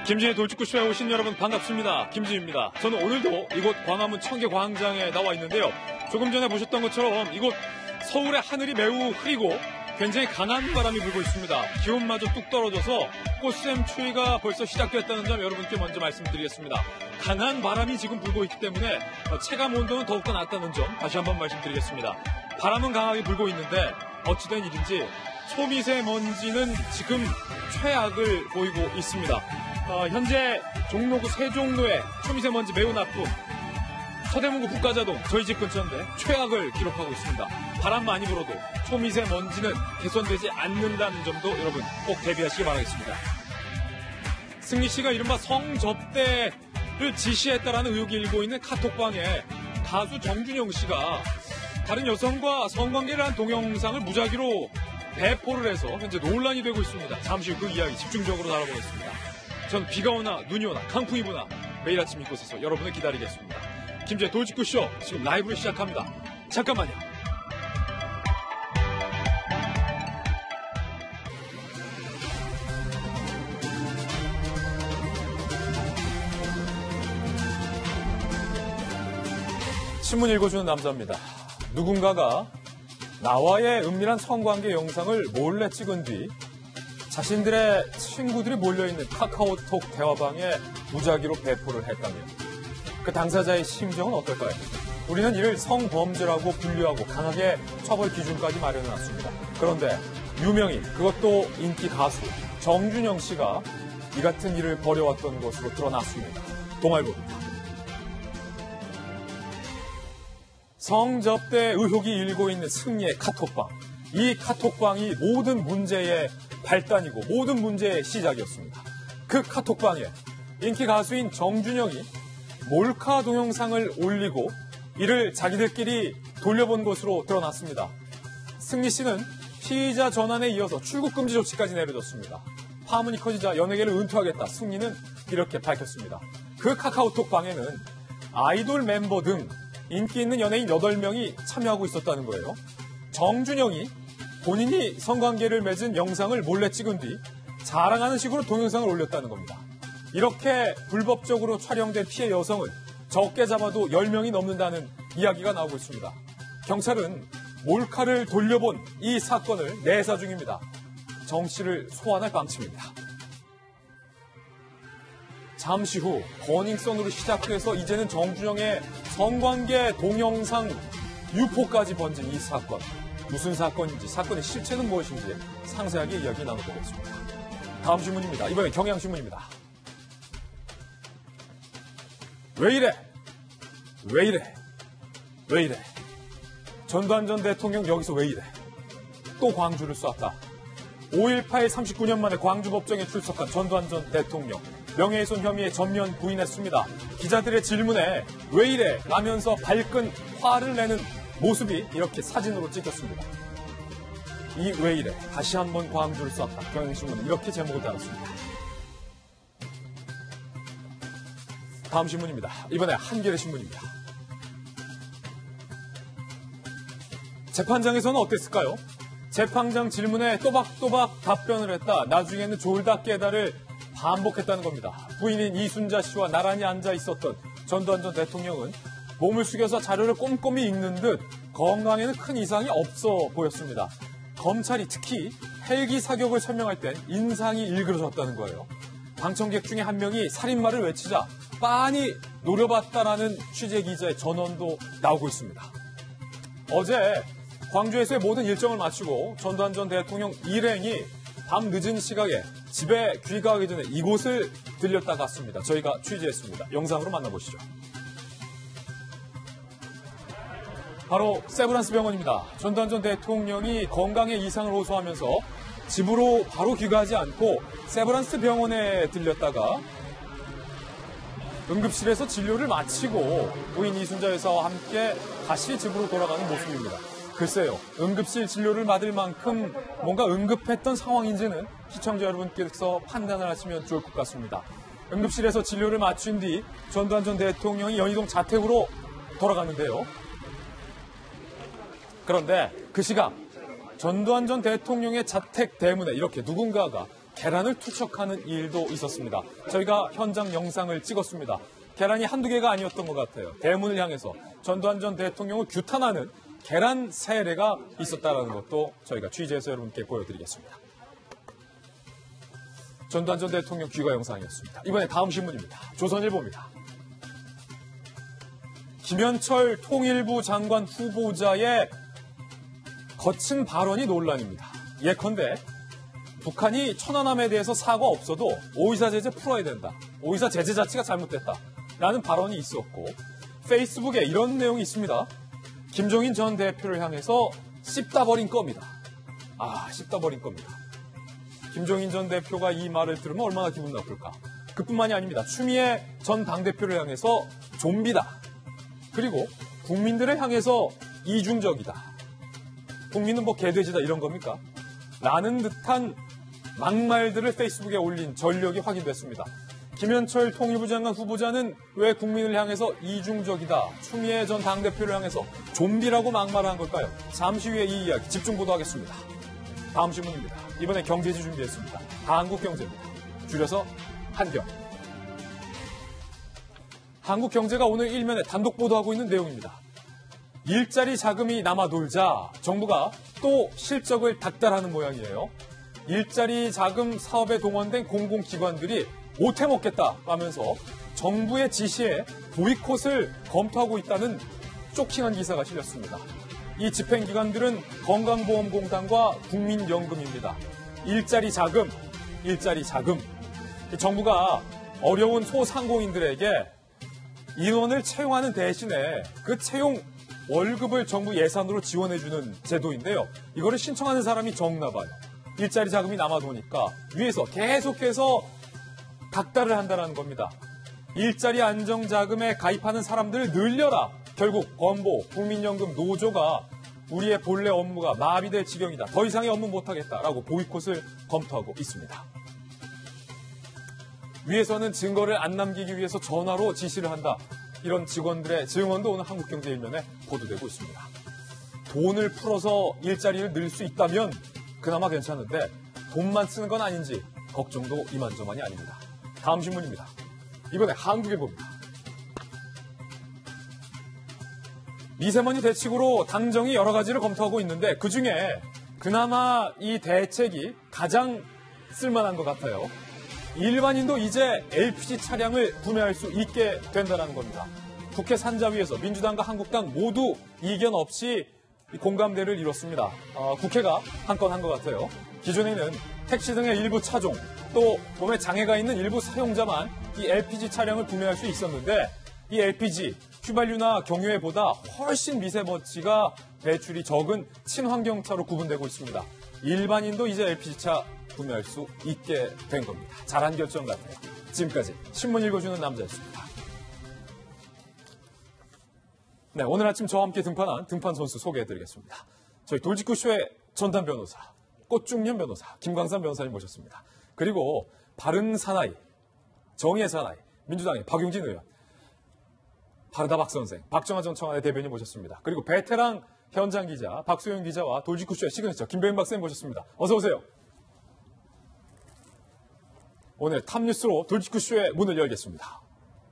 김진의 돌직구쇼에 오신 여러분 반갑습니다. 김진입니다. 저는 오늘도 이곳 광화문 청계광장에 나와 있는데요. 조금 전에 보셨던 것처럼 이곳 서울의 하늘이 매우 흐리고 굉장히 강한 바람이 불고 있습니다. 기온마저 뚝 떨어져서 꽃샘 추위가 벌써 시작됐다는 점 여러분께 먼저 말씀드리겠습니다. 강한 바람이 지금 불고 있기 때문에 체감 온도는 더욱더 낮다는 점 다시 한번 말씀드리겠습니다. 바람은 강하게 불고 있는데 어찌된 일인지 초미세먼지는 지금 최악을 보이고 있습니다. 현재 종로구 세종로에 초미세먼지 매우 나쁨, 서대문구 북가자동 저희 집 근처인데 최악을 기록하고 있습니다. 바람 많이 불어도 초미세먼지는 개선되지 않는다는 점도 여러분 꼭 대비하시기 바라겠습니다. 승리 씨가 이른바 성접대를 지시했다라는 의혹이 일고 있는 카톡방에 가수 정준영 씨가 다른 여성과 성관계를 한 동영상을 무작위로 배포를 해서 현재 논란이 되고 있습니다. 잠시 후 그 이야기 집중적으로 다뤄보겠습니다. 전 비가 오나 눈이 오나 강풍이 부나 매일 아침 이곳에서 여러분을 기다리겠습니다. 김재의 돌직구쇼 지금 라이브를 시작합니다. 잠깐만요. 신문 읽어주는 남자입니다. 누군가가 나와의 은밀한 성관계 영상을 몰래 찍은 뒤 자신들의 친구들이 몰려있는 카카오톡 대화방에 무작위로 배포를 했다면 그 당사자의 심정은 어떨까요? 우리는 이를 성범죄라고 분류하고 강하게 처벌 기준까지 마련해놨습니다. 그런데 유명인, 그것도 인기 가수 정준영 씨가 이 같은 일을 벌여왔던 것으로 드러났습니다. 동아일보입니다. 성접대 의혹이 일고 있는 승리의 카톡방. 이 카톡방이 모든 문제의 발단이고 모든 문제의 시작이었습니다. 그 카톡방에 인기 가수인 정준영이 몰카 동영상을 올리고 이를 자기들끼리 돌려본 것으로 드러났습니다. 승리 씨는 피의자 전환에 이어서 출국 금지 조치까지 내려졌습니다. 파문이 커지자 연예계를 은퇴하겠다 승리는 이렇게 밝혔습니다. 그 카카오톡 방에는 아이돌 멤버 등 인기 있는 연예인 8명이 참여하고 있었다는 거예요. 정준영이 본인이 성관계를 맺은 영상을 몰래 찍은 뒤 자랑하는 식으로 동영상을 올렸다는 겁니다. 이렇게 불법적으로 촬영된 피해 여성을 적게 잡아도 10명이 넘는다는 이야기가 나오고 있습니다. 경찰은 몰카를 돌려본 이 사건을 내사 중입니다. 정 씨를 소환할 방침입니다. 잠시 후 버닝썬으로 시작해서 이제는 정준영의 성관계 동영상 유포까지 번진 이 사건. 무슨 사건인지, 사건의 실체는 무엇인지 상세하게 이야기 나눠보겠습니다. 다음 신문입니다. 이번엔 경향신문입니다. 왜 이래? 왜 이래? 왜 이래? 전두환 전 대통령 여기서 왜 이래? 또 광주를 쐈다. 5.18 39년 만에 광주법정에 출석한 전두환 전 대통령. 명예훼손 혐의에 전면 부인했습니다. 기자들의 질문에 왜 이래? 라면서 발끈 화를 내는 모습이 이렇게 사진으로 찍혔습니다. 이 왜 이래? 다시 한번 광주를 쐈다. 경향신문은 이렇게 제목을 달았습니다. 다음 신문입니다. 이번에 한겨레 신문입니다. 재판장에서는 어땠을까요? 재판장 질문에 또박또박 답변을 했다. 나중에는 졸다 깨다를 반복했다는 겁니다. 부인인 이순자 씨와 나란히 앉아 있었던 전두환 전 대통령은 몸을 숙여서 자료를 꼼꼼히 읽는 듯 건강에는 큰 이상이 없어 보였습니다. 검찰이 특히 헬기 사격을 설명할 땐 인상이 일그러졌다는 거예요. 방청객 중에 한 명이 살인마를 외치자 빤히 노려봤다라는 취재 기자의 전원도 나오고 있습니다. 어제 광주에서의 모든 일정을 마치고 전두환 전 대통령 일행이 밤 늦은 시각에 집에 귀가하기 전에 이곳을 들렸다 갔습니다. 저희가 취재했습니다. 영상으로 만나보시죠. 바로 세브란스 병원입니다. 전두환 전 대통령이 건강에 이상을 호소하면서 집으로 바로 귀가하지 않고 세브란스 병원에 들렸다가 응급실에서 진료를 마치고 부인 이순자 여사와 함께 다시 집으로 돌아가는 모습입니다. 글쎄요, 응급실 진료를 받을 만큼 뭔가 응급했던 상황인지는 시청자 여러분께서 판단을 하시면 좋을 것 같습니다. 응급실에서 진료를 마친 뒤 전두환 전 대통령이 연희동 자택으로 돌아갔는데요. 그런데 그 시각 전두환 전 대통령의 자택 대문에 이렇게 누군가가 계란을 투척하는 일도 있었습니다. 저희가 현장 영상을 찍었습니다. 계란이 한두 개가 아니었던 것 같아요. 대문을 향해서 전두환 전 대통령을 규탄하는 계란 세례가 있었다는 것도 저희가 취재해서 여러분께 보여드리겠습니다. 전두환 전 대통령 귀가 영상이었습니다. 이번에 다음 신문입니다. 조선일보입니다. 김현철 통일부 장관 후보자의 거친 발언이 논란입니다. 예컨대 북한이 천안함에 대해서 사과 없어도 오이사 제재 풀어야 된다. 오이사 제재 자체가 잘못됐다. 라는 발언이 있었고 페이스북에 이런 내용이 있습니다. 김종인 전 대표를 향해서 씹다 버린 겁니다. 씹다 버린 겁니다. 김종인 전 대표가 이 말을 들으면 얼마나 기분 나쁠까. 그뿐만이 아닙니다. 추미애 전 당대표를 향해서 좀비다. 그리고 국민들을 향해서 이중적이다. 국민은 뭐 개돼지다 이런 겁니까? 라는 듯한 막말들을 페이스북에 올린 전력이 확인됐습니다. 김현철 통일부 장관 후보자는 왜 국민을 향해서 이중적이다, 추미애 전 당대표를 향해서 좀비라고 막말한 걸까요? 잠시 후에 이 이야기 집중 보도하겠습니다. 다음 신문입니다. 이번에 경제지 준비했습니다. 한국경제입니다. 줄여서 한경. 한국경제가 오늘 일면에 단독 보도하고 있는 내용입니다. 일자리 자금이 남아 돌자 정부가 또 실적을 닥달하는 모양이에요. 일자리 자금 사업에 동원된 공공기관들이 못해 먹겠다 하면서 정부의 지시에 보이콧을 검토하고 있다는 쇼킹한 기사가 실렸습니다. 이 집행기관들은 건강보험공단과 국민연금입니다. 일자리 자금. 정부가 어려운 소상공인들에게 인원을 채용하는 대신에 그 채용 월급을 정부 예산으로 지원해주는 제도인데요. 이거를 신청하는 사람이 적나 봐요. 일자리 자금이 남아도니까 위에서 계속해서 닥달을 한다는 겁니다. 일자리 안정자금에 가입하는 사람들을 늘려라. 결국 건보, 국민연금, 노조가 우리의 본래 업무가 마비될 지경이다. 더 이상의 업무 못하겠다라고 보이콧을 검토하고 있습니다. 위에서는 증거를 안 남기기 위해서 전화로 지시를 한다. 이런 직원들의 증언도 오늘 한국경제 일면에 보도되고 있습니다. 돈을 풀어서 일자리를 늘 수 있다면 그나마 괜찮은데 돈만 쓰는 건 아닌지 걱정도 이만저만이 아닙니다. 다음 신문입니다. 이번에 한국일보입니다. 미세먼지 대책으로 당정이 여러 가지를 검토하고 있는데 그중에 그나마 이 대책이 가장 쓸만한 것 같아요. 일반인도 이제 LPG 차량을 구매할 수 있게 된다는 겁니다. 국회 산자위에서 민주당과 한국당 모두 이견 없이 공감대를 이뤘습니다. 국회가 한 건 한 것 같아요. 기존에는 택시 등의 일부 차종, 또 몸에 장애가 있는 일부 사용자만 이 LPG 차량을 구매할 수 있었는데 이 LPG, 휘발유나 경유에보다 훨씬 미세먼지가 배출이 적은 친환경차로 구분되고 있습니다. 일반인도 이제 LPG차 구매할 수 있게 된 겁니다. 잘한 결정 같아요. 지금까지 신문 읽어주는 남자였습니다. 네, 오늘 아침 저와 함께 등판한 등판 선수 소개해드리겠습니다. 저희 돌직구쇼의 전담 변호사, 꽃중년 변호사, 김광삼 변호사님 모셨습니다. 그리고 바른 사나이, 정의의 사나이, 민주당의 박용진 의원, 바르다 박 선생, 박정아 전 청와대 대변인 모셨습니다. 그리고 베테랑 현장 기자 박소영 기자와 돌직구쇼의 시그니처 김배윤 박사님 모셨습니다. 어서 오세요. 오늘 탑뉴스로 돌직구쇼의 문을 열겠습니다.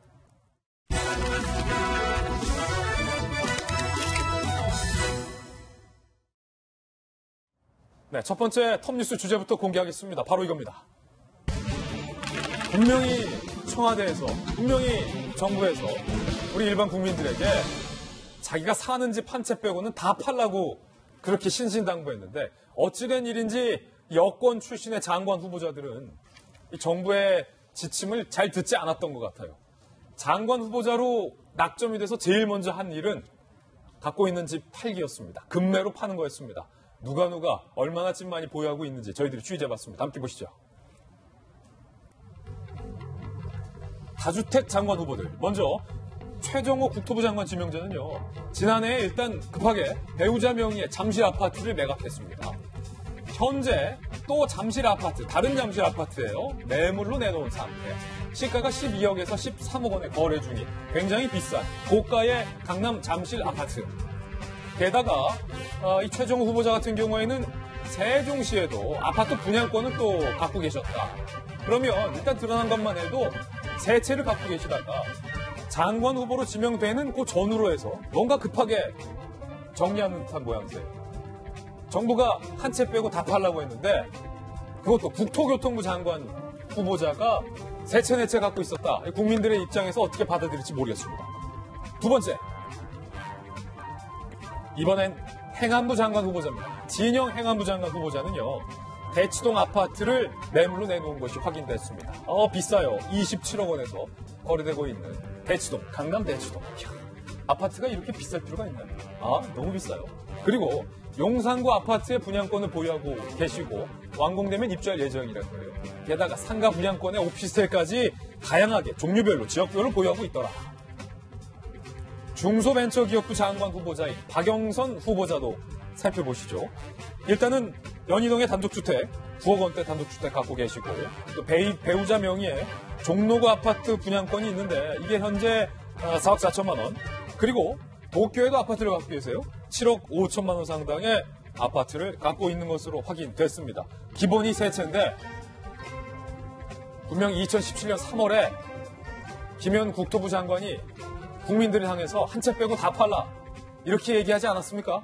네, 첫 번째 톱뉴스 주제부터 공개하겠습니다. 바로 이겁니다. 분명히 청와대에서, 분명히 정부에서 우리 일반 국민들에게 자기가 사는 집 한 채 빼고는 다 팔라고 그렇게 신신당부했는데 어찌된 일인지 여권 출신의 장관 후보자들은 이 정부의 지침을 잘 듣지 않았던 것 같아요. 장관 후보자로 낙점이 돼서 제일 먼저 한 일은 갖고 있는 집 팔기였습니다. 급매로 파는 거였습니다. 누가 얼마나 집 많이 보유하고 있는지 저희들이 취재해봤습니다. 함께 보시죠. 다주택 장관 후보들. 먼저 최정호 국토부 장관 지명자는요. 지난해에 일단 급하게 배우자 명의의 잠실 아파트를 매각했습니다. 현재 또 잠실 아파트, 다른 잠실 아파트예요. 매물로 내놓은 상태. 시가가 12억에서 13억 원에 거래 중인 굉장히 비싼 고가의 강남 잠실 아파트. 게다가 이 최정호 후보자 같은 경우에는 세종시에도 아파트 분양권을 또 갖고 계셨다. 그러면 일단 드러난 것만 해도 세 채를 갖고 계시다가 장관 후보로 지명되는 그 전후로 해서 뭔가 급하게 정리하는 듯한 모양새예요. 정부가 한 채 빼고 다 팔라고 했는데 그것도 국토교통부 장관 후보자가 세 채, 네 채 갖고 있었다. 국민들의 입장에서 어떻게 받아들일지 모르겠습니다. 두 번째, 이번엔 행안부 장관 후보자입니다. 진영 행안부 장관 후보자는요, 대치동 아파트를 매물로 내놓은 것이 확인됐습니다. 비싸요. 27억 원에서 거래되고 있는 대치동, 강남 대치동. 아파트가 이렇게 비쌀 필요가 있나요? 너무 비싸요. 그리고 용산구 아파트의 분양권을 보유하고 계시고 완공되면 입주할 예정이라는 거예요. 게다가 상가 분양권에 오피스텔까지 다양하게 종류별로 지역별로 보유하고 있더라. 중소벤처기업부 장관 후보자인 박영선 후보자도 살펴보시죠. 일단은 연희동의 단독주택, 9억 원대 단독주택 갖고 계시고 또 배우자 명의의 종로구 아파트 분양권이 있는데 이게 현재 4억 4천만 원. 그리고 도쿄에도 아파트를 갖고 계세요. 7억 5천만 원 상당의 아파트를 갖고 있는 것으로 확인됐습니다. 기본이 세 채인데 분명히 2017년 3월에 김현 국토부 장관이 국민들을 향해서 한 채 빼고 다 팔라 이렇게 얘기하지 않았습니까?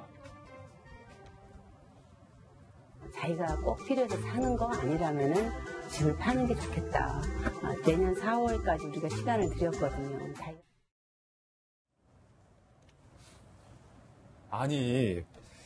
자기가 꼭 필요해서 사는 거 아니라면은 집을 파는 게 좋겠다. 내년 4월까지 우리가 시간을 드렸거든요. 아니,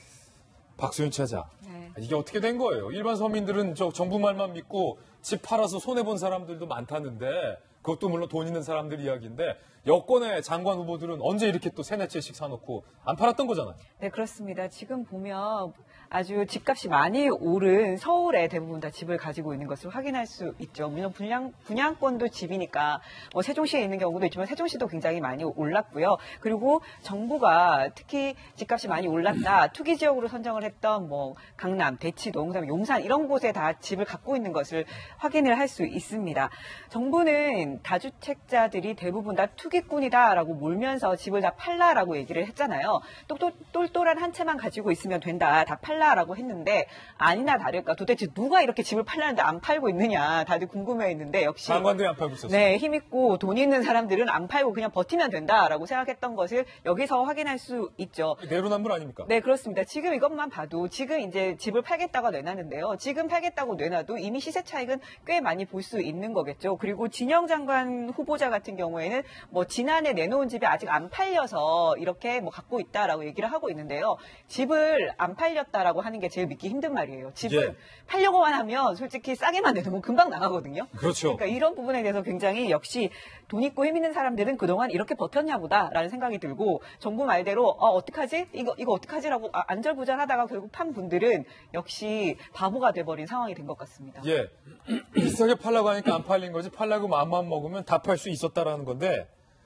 박소연 차장. 네. 이게 어떻게 된 거예요? 일반 서민들은 정부 말만 믿고 집 팔아서 손해본 사람들도 많다는데 그것도 물론 돈 있는 사람들 이야기인데 여권의 장관 후보들은 언제 이렇게 또 세네 채씩 사놓고 안 팔았던 거잖아요. 네, 그렇습니다. 지금 보면 아주 집값이 많이 오른 서울에 대부분 다 집을 가지고 있는 것을 확인할 수 있죠. 물론 분양권도 집이니까 뭐 세종시에 있는 경우도 있지만 세종시도 굉장히 많이 올랐고요. 그리고 정부가 특히 집값이 많이 올랐다 투기 지역으로 선정을 했던 뭐 강남, 대치동, 그다음에 용산 이런 곳에 다 집을 갖고 있는 것을 확인을 할 수 있습니다. 정부는 다주택자들이 대부분 다 투기꾼이다라고 몰면서 집을 다 팔라라고 얘기를 했잖아요. 똘똘한 한 채만 가지고 있으면 된다. 다 팔라라고 했는데 아니나 다를까 도대체 누가 이렇게 집을 팔라는데 안 팔고 있느냐 다들 궁금해했는데 역시 장관들이 안 팔고 있었어요. 네, 힘있고 돈 있는 사람들은 안 팔고 그냥 버티면 된다라고 생각했던 것을 여기서 확인할 수 있죠. 내로남불 아닙니까? 네, 그렇습니다. 지금 이것만 봐도 지금 이제 집을 팔겠다고 내놨는데요. 지금 팔겠다고 내놔도 이미 시세 차익은 꽤 많이 볼 수 있는 거겠죠. 그리고 진영 장관 후보자 같은 경우에는 뭐 지난해 내놓은 집이 아직 안 팔려서 이렇게 뭐 갖고 있다라고 얘기를 하고 있는데요. 집을 안 팔렸다라고 하는 게 제일 믿기 힘든 말이에요. 집을 팔려고만 하면 솔직히 싸게만 내놓으면 금방 나가거든요. 그렇죠. 그러니까 이런 부분에 대해서 굉장히 역시 돈 있고 힘 있는 사람들은 그동안 이렇게 버텼냐 보다라는 생각이 들고 정부 말대로 어떡하지? 이거 어떡하지라고 안절부절하다가 결국 판 분들은 역시 바보가 돼버린 상황이 된 것 같습니다. 예. 비싸게 팔라고 하니까 안 팔린 거지 팔라고 마음만 먹으면 다 팔 수 있었다라는 건데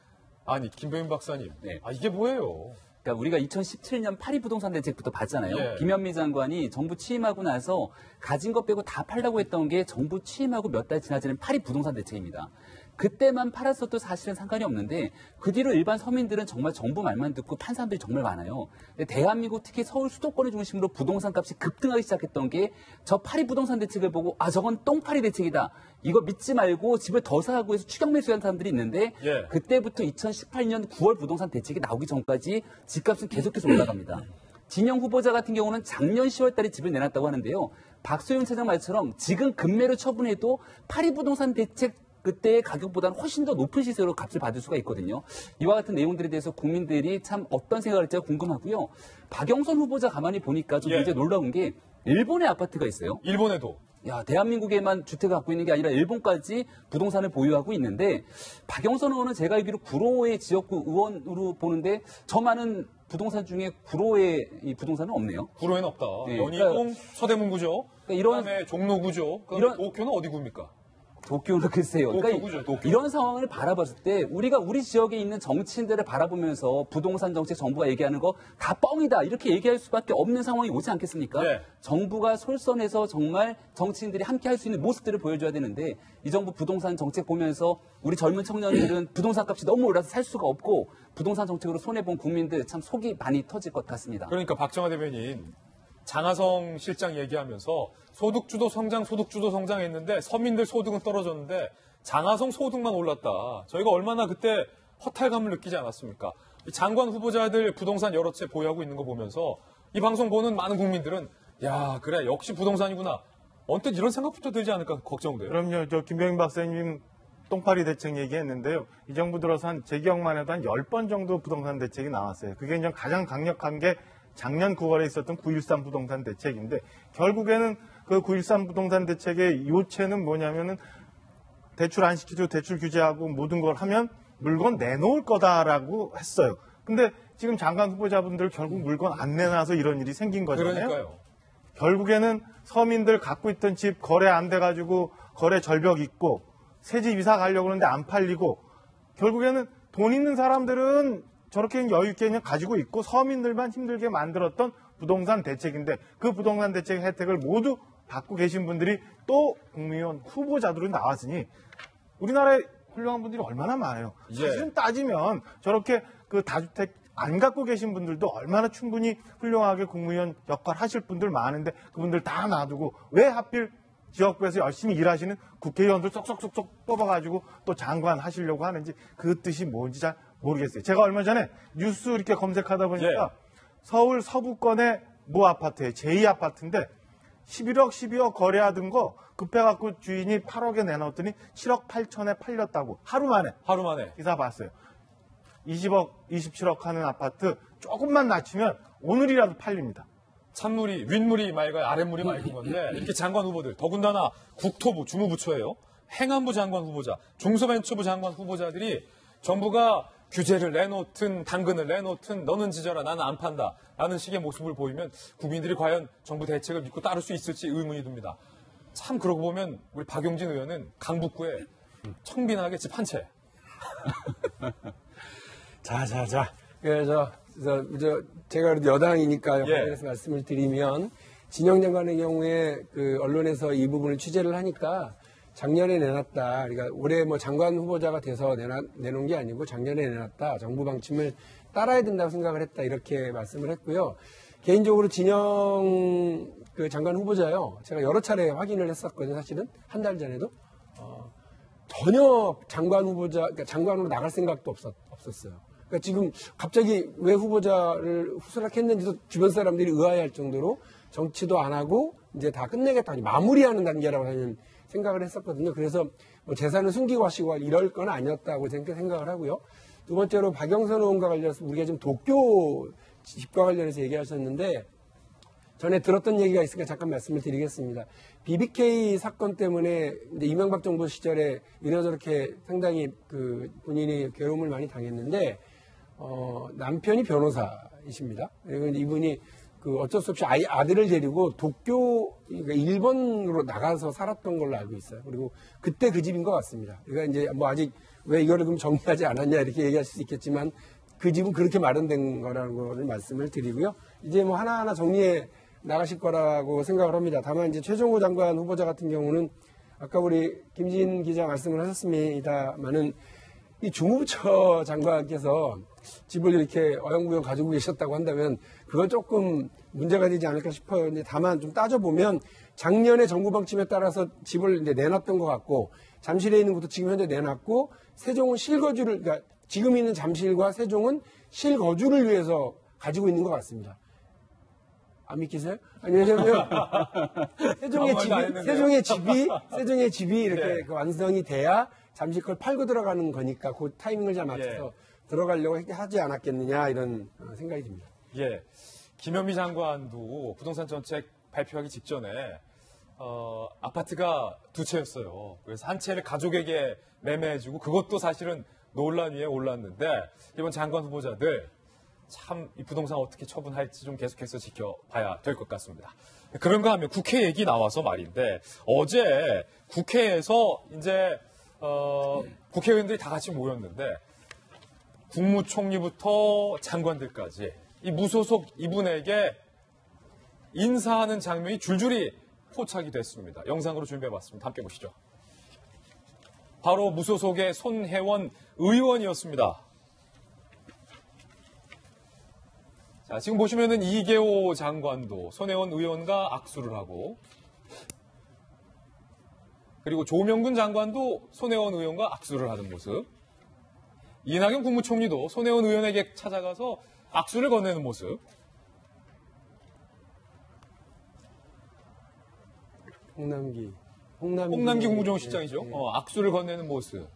아니 김병민 박사님 네. 이게 뭐예요? 그러니까 우리가 2017년 파리 부동산 대책부터 봤잖아요. 예. 김현미 장관이 정부 취임하고 나서 가진 것 빼고 다 팔라고 했던 게 정부 취임하고 몇 달 지나지는 파리 부동산 대책입니다. 그때만 팔았어도 사실은 상관이 없는데 그 뒤로 일반 서민들은 정말 정부 말만 듣고 판 사람들이 정말 많아요. 근데 대한민국 특히 서울 수도권을 중심으로 부동산 값이 급등하기 시작했던 게 저 파리 부동산 대책을 보고 저건 똥파리 대책이다. 이거 믿지 말고 집을 더 사고 해서 추격 매수한 사람들이 있는데 그때부터 2018년 9월 부동산 대책이 나오기 전까지 집값은 계속해서 올라갑니다. 진영 후보자 같은 경우는 작년 10월 달에 집을 내놨다고 하는데요. 박소영 차장 말처럼 지금 급매로 처분해도 파리 부동산 대책 그때의 가격보다는 훨씬 더 높은 시세로 값을 받을 수가 있거든요. 이와 같은 내용들에 대해서 국민들이 참 어떤 생각을 할지가 궁금하고요. 박영선 후보자 가만히 보니까 좀 굉장히 놀라운 게 일본의 아파트가 있어요. 일본에도. 대한민국에만 주택을 갖고 있는 게 아니라 일본까지 부동산을 보유하고 있는데 박영선 의원은 제가 알기로 구로의 지역구 의원으로 보는데 저 많은 부동산 중에 구로의 이 부동산은 없네요. 구로에는 없다. 네, 연희동 서대문구죠. 그다음에 종로구죠. 도쿄는 어디 구입니까? 도쿄는 글쎄요. 도쿄. 이런 상황을 바라봤을 때 우리가 우리 지역에 있는 정치인들을 바라보면서 부동산 정책 정부가 얘기하는 거 다 뻥이다 이렇게 얘기할 수밖에 없는 상황이 오지 않겠습니까? 네. 정부가 솔선해서 정말 정치인들이 함께 할 수 있는 모습들을 보여줘야 되는데 이 정부 부동산 정책 보면서 우리 젊은 청년들은 부동산 값이 너무 올라서 살 수가 없고 부동산 정책으로 손해본 국민들 참 속이 많이 터질 것 같습니다. 그러니까 박정화 대변인 장하성 실장 얘기하면서 소득주도 성장 했는데 서민들 소득은 떨어졌는데 장하성 소득만 올랐다. 저희가 얼마나 그때 허탈감을 느끼지 않았습니까? 이 장관 후보자들 부동산 여러 채 보유하고 있는 거 보면서 이 방송 보는 많은 국민들은 야 그래 역시 부동산이구나. 언뜻 이런 생각부터 들지 않을까 걱정돼요. 그럼요. 저 김병인 박사님 똥파리 대책 얘기했는데요. 이 정부 들어서 제 기억만 해도 한 10번 정도 부동산 대책이 나왔어요. 그게 이제 가장 강력한 게 작년 9월에 있었던 9.13 부동산 대책인데 결국에는 그 9.13 부동산 대책의 요체는 뭐냐면은 대출 안 시키고 대출 규제하고 모든 걸 하면 물건 내놓을 거다라고 했어요. 근데 지금 장관 후보자분들 결국 물건 안 내놔서 이런 일이 생긴 거잖아요. 그러니까요. 결국에는 서민들 갖고 있던 집 거래 안 돼가지고 거래 절벽 있고 새 집 이사 가려고 하는데 안 팔리고 결국에는 돈 있는 사람들은 저렇게 여유 있게 그냥 가지고 있고 서민들만 힘들게 만들었던 부동산 대책인데 그 부동산 대책 혜택을 모두 받고 계신 분들이 또 국무위원 후보자들로 나왔으니 우리나라에 훌륭한 분들이 얼마나 많아요. 예. 사실은 따지면 저렇게 그 다주택 안 갖고 계신 분들도 얼마나 충분히 훌륭하게 국무위원 역할 하실 분들 많은데 그분들 다 놔두고 왜 하필 지역구에서 열심히 일하시는 국회의원들 쏙쏙쏙쏙 뽑아가지고 또 장관 하시려고 하는지 그 뜻이 뭔지 잘 모르겠어요. 제가 얼마 전에 뉴스 이렇게 검색하다 보니까 서울 서부권의 모 아파트에 제2아파트인데 11억, 12억 거래하던 거 급해갖고 주인이 8억에 내놓았더니 7억 8천에 팔렸다고 하루 만에 기사 봤어요. 20억, 27억 하는 아파트 조금만 낮추면 오늘이라도 팔립니다. 찬물이 윗물이 맑아야 아랫물이 맑은 건데 이렇게 장관 후보들 더군다나 국토부 주무부처예요. 행안부 장관 후보자, 중소벤처부 장관 후보자들이 정부가 규제를 내놓든 당근을 내놓든 너는 지져라 나는 안 판다 라는 식의 모습을 보이면 국민들이 과연 정부 대책을 믿고 따를 수 있을지 의문이 듭니다. 참 그러고 보면 우리 박용진 의원은 강북구에 청빈하게 집 한 채. 자. 그래서 제가 그래도 여당이니까 관련해서 말씀을 드리면 진영 장관의 경우에 그 언론에서 이 부분을 취재를 하니까 작년에 내놨다. 그러니까 올해 뭐 장관 후보자가 돼서 내놓은 게 아니고 작년에 내놨다. 정부 방침을 따라야 된다고 생각을 했다. 이렇게 말씀을 했고요. 개인적으로 진영 그 장관 후보자요. 제가 여러 차례 확인을 했었거든요. 사실은 한 달 전에도 전혀 장관 후보자, 그러니까 장관으로 나갈 생각도 없었어요. 그러니까 지금 갑자기 왜 후보자를 후순락했는지도 주변 사람들이 의아해할 정도로 정치도 안 하고 이제 다 끝내겠다, 마무리하는 단계라고 하는 생각을 했었거든요. 그래서 뭐 재산을 숨기고 하시고 이럴 건 아니었다고 생각을 하고요. 두 번째로 박영선 의원과 관련해서 우리가 지금 도쿄 집과 관련해서 얘기하셨는데 전에 들었던 얘기가 있으니까 잠깐 말씀을 드리겠습니다. BBK 사건 때문에 이제 이명박 정부 시절에 이러저렇게 상당히 그 본인이 괴로움을 많이 당했는데 남편이 변호사이십니다. 그리고 이분이 그 어쩔 수 없이 아들을 데리고 도쿄, 그러니까 일본으로 나가서 살았던 걸로 알고 있어요. 그리고 그때 그 집인 것 같습니다. 그러니까 이제 뭐 아직 왜 이거를 그럼 정리하지 않았냐 이렇게 얘기하실 수 있겠지만 그 집은 그렇게 마련된 거라는 거를 말씀을 드리고요. 이제 뭐 하나하나 정리해 나가실 거라고 생각을 합니다. 다만 이제 최종호 장관 후보자 같은 경우는 아까 우리 김진 기자 말씀을 하셨습니다만은 이 주무부처 장관께서 집을 이렇게 어영부영 가지고 계셨다고 한다면 그건 조금 문제가 되지 않을까 싶어요. 근데 다만 좀 따져보면 작년에 정부 방침에 따라서 집을 이제 내놨던 것 같고 잠실에 있는 것도 지금 현재 내놨고 세종은 실거주를, 그러니까 지금 있는 잠실과 세종은 실거주를 위해서 가지고 있는 것 같습니다. 안 믿기세요? 아니, 왜냐면, 세종의 집이 이렇게 그 완성이 돼야 잠시 걸 팔고 들어가는 거니까 그 타이밍을 잘 맞춰서 들어가려고 하지 않았겠느냐, 이런 생각이 듭니다. 예. 김현미 장관도 부동산 정책 발표하기 직전에, 아파트가 두 채였어요. 그래서 한 채를 가족에게 매매해주고 그것도 사실은 논란 위에 올랐는데, 이번 장관 후보자들, 참 이 부동산 어떻게 처분할지 좀 계속해서 지켜봐야 될 것 같습니다. 그런가 하면 국회 얘기 나와서 말인데 어제 국회에서 이제 국회의원들이 다 같이 모였는데 국무총리부터 장관들까지 이 무소속 이분에게 인사하는 장면이 줄줄이 포착이 됐습니다. 영상으로 준비해봤습니다. 함께 보시죠. 바로 무소속의 손혜원 의원이었습니다. 자, 자, 지금 보시면은 이계호 장관도 손혜원 의원과 악수를 하고, 그리고 조명근 장관도 손혜원 의원과 악수를 하는 모습, 이낙연 국무총리도 손혜원 의원에게 찾아가서 악수를 건네는 모습, 홍남기 국무총실장이죠. 악수를 건네는 모습.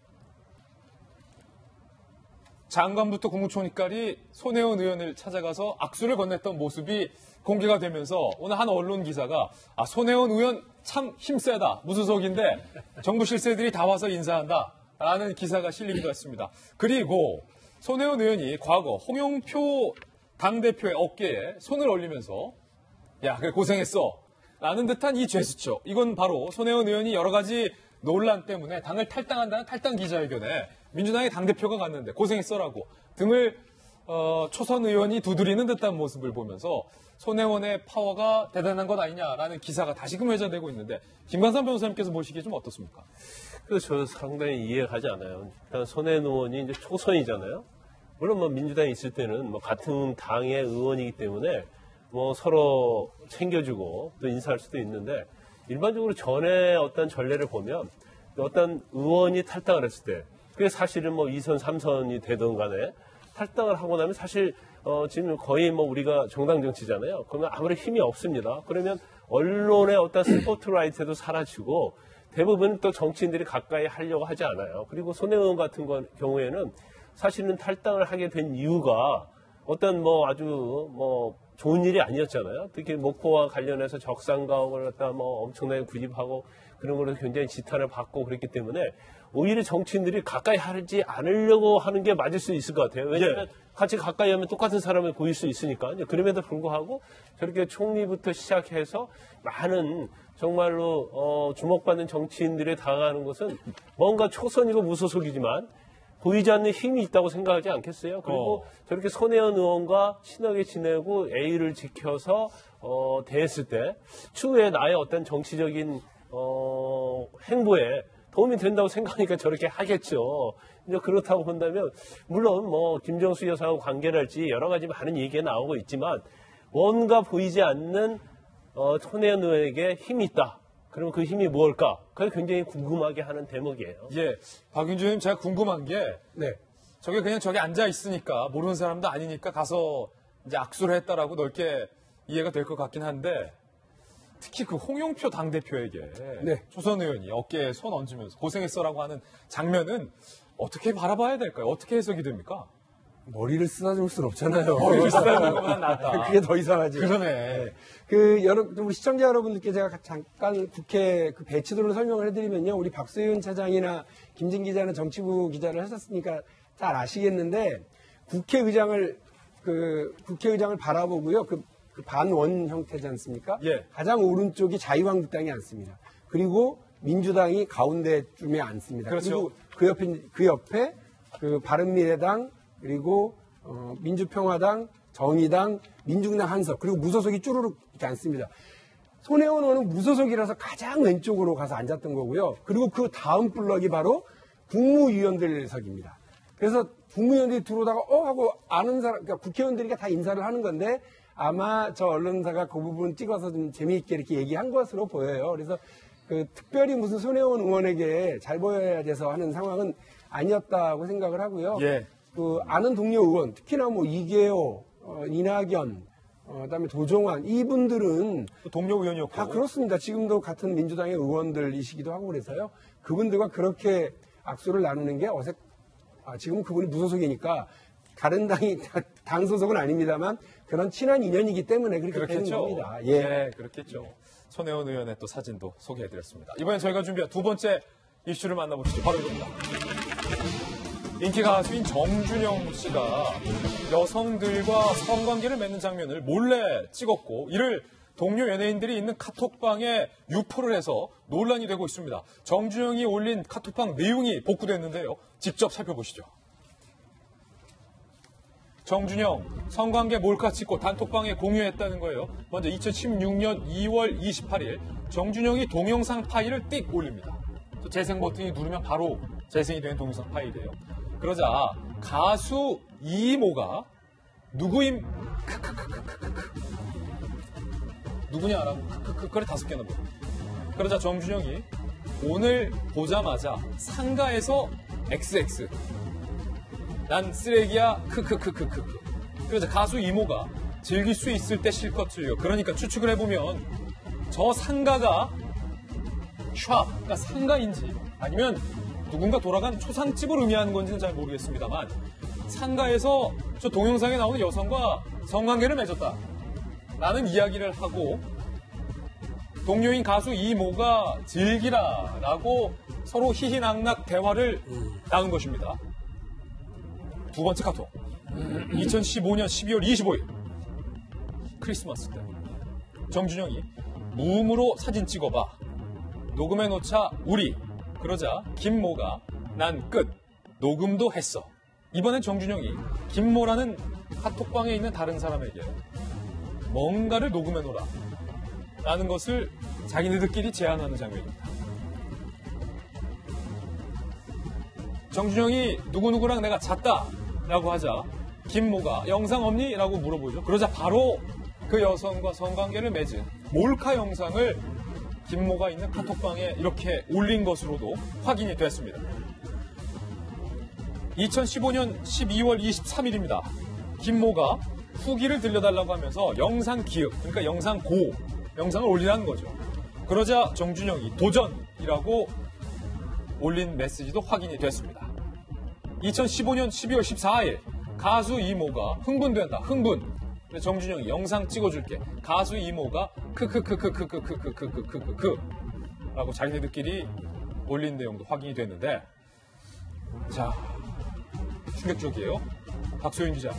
장관부터 국무총리까지 손혜원 의원을 찾아가서 악수를 건넸던 모습이 공개가 되면서 오늘 한 언론 기사가 손혜원 의원 참 힘세다. 무소속인데 정부 실세들이 다 와서 인사한다. 라는 기사가 실리기도 했습니다. 그리고 손혜원 의원이 과거 홍영표 당대표의 어깨에 손을 올리면서 야, 그래 고생했어. 라는 듯한 이 제스처. 이건 바로 손혜원 의원이 여러 가지 논란 때문에 당을 탈당한다는 탈당 기자회견에 민주당의 당대표가 갔는데 고생했어라고 등을 초선 의원이 두드리는 듯한 모습을 보면서 손혜원의 파워가 대단한 것 아니냐라는 기사가 다시금 회자되고 있는데 김관삼 변호사님께서 보시기에 좀 어떻습니까? 그래서 저는 상당히 이해가지 않아요. 일단 손혜원 의원이 이제 초선이잖아요. 물론 뭐 민주당에 있을 때는 뭐 같은 당의 의원이기 때문에 뭐 서로 챙겨주고 또 인사할 수도 있는데 일반적으로 전에 어떤 전례를 보면 어떤 의원이 탈당을 했을 때 그게 사실은 뭐 2선, 3선이 되든 간에 탈당을 하고 나면 사실 지금 거의 뭐 우리가 정당 정치잖아요. 그러면 아무리 힘이 없습니다. 그러면 언론의 어떤 스포트라이트도 사라지고 대부분 또 정치인들이 가까이 하려고 하지 않아요. 그리고 손혜원 같은 경우에는 사실은 탈당을 하게 된 이유가 어떤 뭐 아주 뭐 좋은 일이 아니었잖아요. 특히 목포와 관련해서 적산가옥을 갖다 뭐 엄청나게 구입하고 그런 걸로 굉장히 지탄을 받고 그랬기 때문에 오히려 정치인들이 가까이 하지 않으려고 하는 게 맞을 수 있을 것 같아요. 왜냐하면 같이 가까이 하면 똑같은 사람을 보일 수 있으니까. 그럼에도 불구하고 저렇게 총리부터 시작해서 많은 정말로 주목받는 정치인들이 당하는 것은 뭔가 초선이고 무소속이지만 보이지 않는 힘이 있다고 생각하지 않겠어요? 그리고 저렇게 손혜원 의원과 친하게 지내고 A를 지켜서 대했을 때 추후에 나의 어떤 정치적인 행보에 도움이 된다고 생각하니까 저렇게 하겠죠. 이제 그렇다고 본다면 물론 뭐 김정수 여사하고 관계를 할지 여러 가지 많은 얘기가 나오고 있지만 뭔가 보이지 않는 손혜원 의원에게 힘이 있다. 그럼 그 힘이 뭘까? 그게 굉장히 궁금하게 하는 대목이에요. 예, 박윤주 의원님 제가 궁금한 게 네. 저게 그냥 저기 앉아 있으니까 모르는 사람도 아니니까 가서 이제 악수를 했다라고 넓게 이해가 될 것 같긴 한데 특히 그 홍영표 당대표에게 네. 초선 의원이 어깨에 손 얹으면서 고생했어라고 하는 장면은 어떻게 바라봐야 될까요? 어떻게 해석이 됩니까? 머리를 쓰다듬을 수는 없잖아요. 머리를 쓰다듬는 것보다 낫다. 그게 더 이상하지. 그러네. 우리 시청자 여러분들께 제가 잠깐 국회 그 배치도를 설명을 해드리면요. 우리 박수현 차장이나 김진 기자는 정치부 기자를 하셨으니까 잘 아시겠는데 국회의장을 바라보고요. 그 반원 형태지 않습니까? 예. 가장 오른쪽이 자유한국당이 앉습니다. 그리고 민주당이 가운데쯤에 앉습니다. 그렇죠. 그리고 그 옆에 그 바른미래당 그리고 민주평화당, 정의당, 민중당 한석 그리고 무소속이 쭈루룩 이렇게 앉습니다. 손혜원 의원은 무소속이라서 가장 왼쪽으로 가서 앉았던 거고요. 그리고 그 다음 블럭이 바로 국무위원들석입니다. 그래서 국무위원들이 들어오다가 하고 아는 사람, 그러니까 국회의원들이 다 인사를 하는 건데 아마 저 언론사가 그 부분 찍어서 좀 재미있게 이렇게 얘기한 것으로 보여요. 그래서 특별히 무슨 손혜원 의원에게 잘 보여야 돼서 하는 상황은 아니었다고 생각을 하고요. 예. 아는 동료 의원, 특히나 뭐 이계호, 이낙연, 그다음에 도종환 이분들은 동료 의원이었고 다 그렇습니다. 지금도 같은 민주당의 의원들이시기도 하고 그래서요. 그분들과 그렇게 악수를 나누는 게 지금은 그분이 무소속이니까 다른 당 소속은 아닙니다만 그런 친한 인연이기 때문에 그렇게 되는 겁니다. 예. 네, 그렇겠죠. 손혜원 의원의 또 사진도 소개해드렸습니다. 이번엔 저희가 준비한 두 번째 이슈를 만나보시죠. 바로 이겁니다. 인기 가수인 정준영 씨가 여성들과 성관계를 맺는 장면을 몰래 찍었고 이를 동료 연예인들이 있는 카톡방에 유포를 해서 논란이 되고 있습니다. 정준영이 올린 카톡방 내용이 복구됐는데요. 직접 살펴보시죠. 정준영, 성관계 몰카 찍고 단톡방에 공유했다는 거예요. 먼저 2016년 2월 28일 정준영이 동영상 파일을 띡 올립니다. 재생 버튼이 누르면 바로 재생이 되는 동영상 파일이에요. 그러자 가수 이모가 누구임 누구냐라고 그래 5개나 보여. 그러자 정준영이 오늘 보자마자 상가에서 XX 난 쓰레기야 그러자 가수 이모가 즐길 수 있을 때 실컷 즐겨. 그러니까 추측을 해보면 저 상가가 그러니까 상가인지 아니면 누군가 돌아간 초상집을 의미하는 건지는 잘 모르겠습니다만 상가에서 저 동영상에 나오는 여성과 성관계를 맺었다 라는 이야기를 하고 동료인 가수 이모가 즐기라 라고 서로 희희낙낙 대화를 나눈 것입니다. 두 번째 카톡 2015년 12월 25일 크리스마스 때 정준영이 무음으로 사진 찍어봐 녹음해놓자 우리 그러자 김모가 난 끝 녹음도 했어. 이번엔 정준영이 김모라는 카톡방에 있는 다른 사람에게 뭔가를 녹음해놓으라 라는 것을 자기네들끼리 제안하는 장면입니다. 정준영이 누구누구랑 내가 잤다 라고 하자 김모가 영상 없니? 라고 물어보죠. 그러자 바로 그 여성과 성관계를 맺은 몰카 영상을 김모가 있는 카톡방에 이렇게 올린 것으로도 확인이 됐습니다. 2015년 12월 23일입니다. 김모가 후기를 들려달라고 하면서 영상 기획, 그러니까 영상 고, 영상을 올리라는 거죠. 그러자 정준영이 도전이라고 올린 메시지도 확인이 됐습니다. 2015년 12월 14일 가수 이모가 흥분된다. 흥분. 정준영이 영상 찍어줄게. 가수 이모가 라고 자기네들끼리 올린 내용도 확인이 됐는데 자 충격적이에요. 박소영 기자.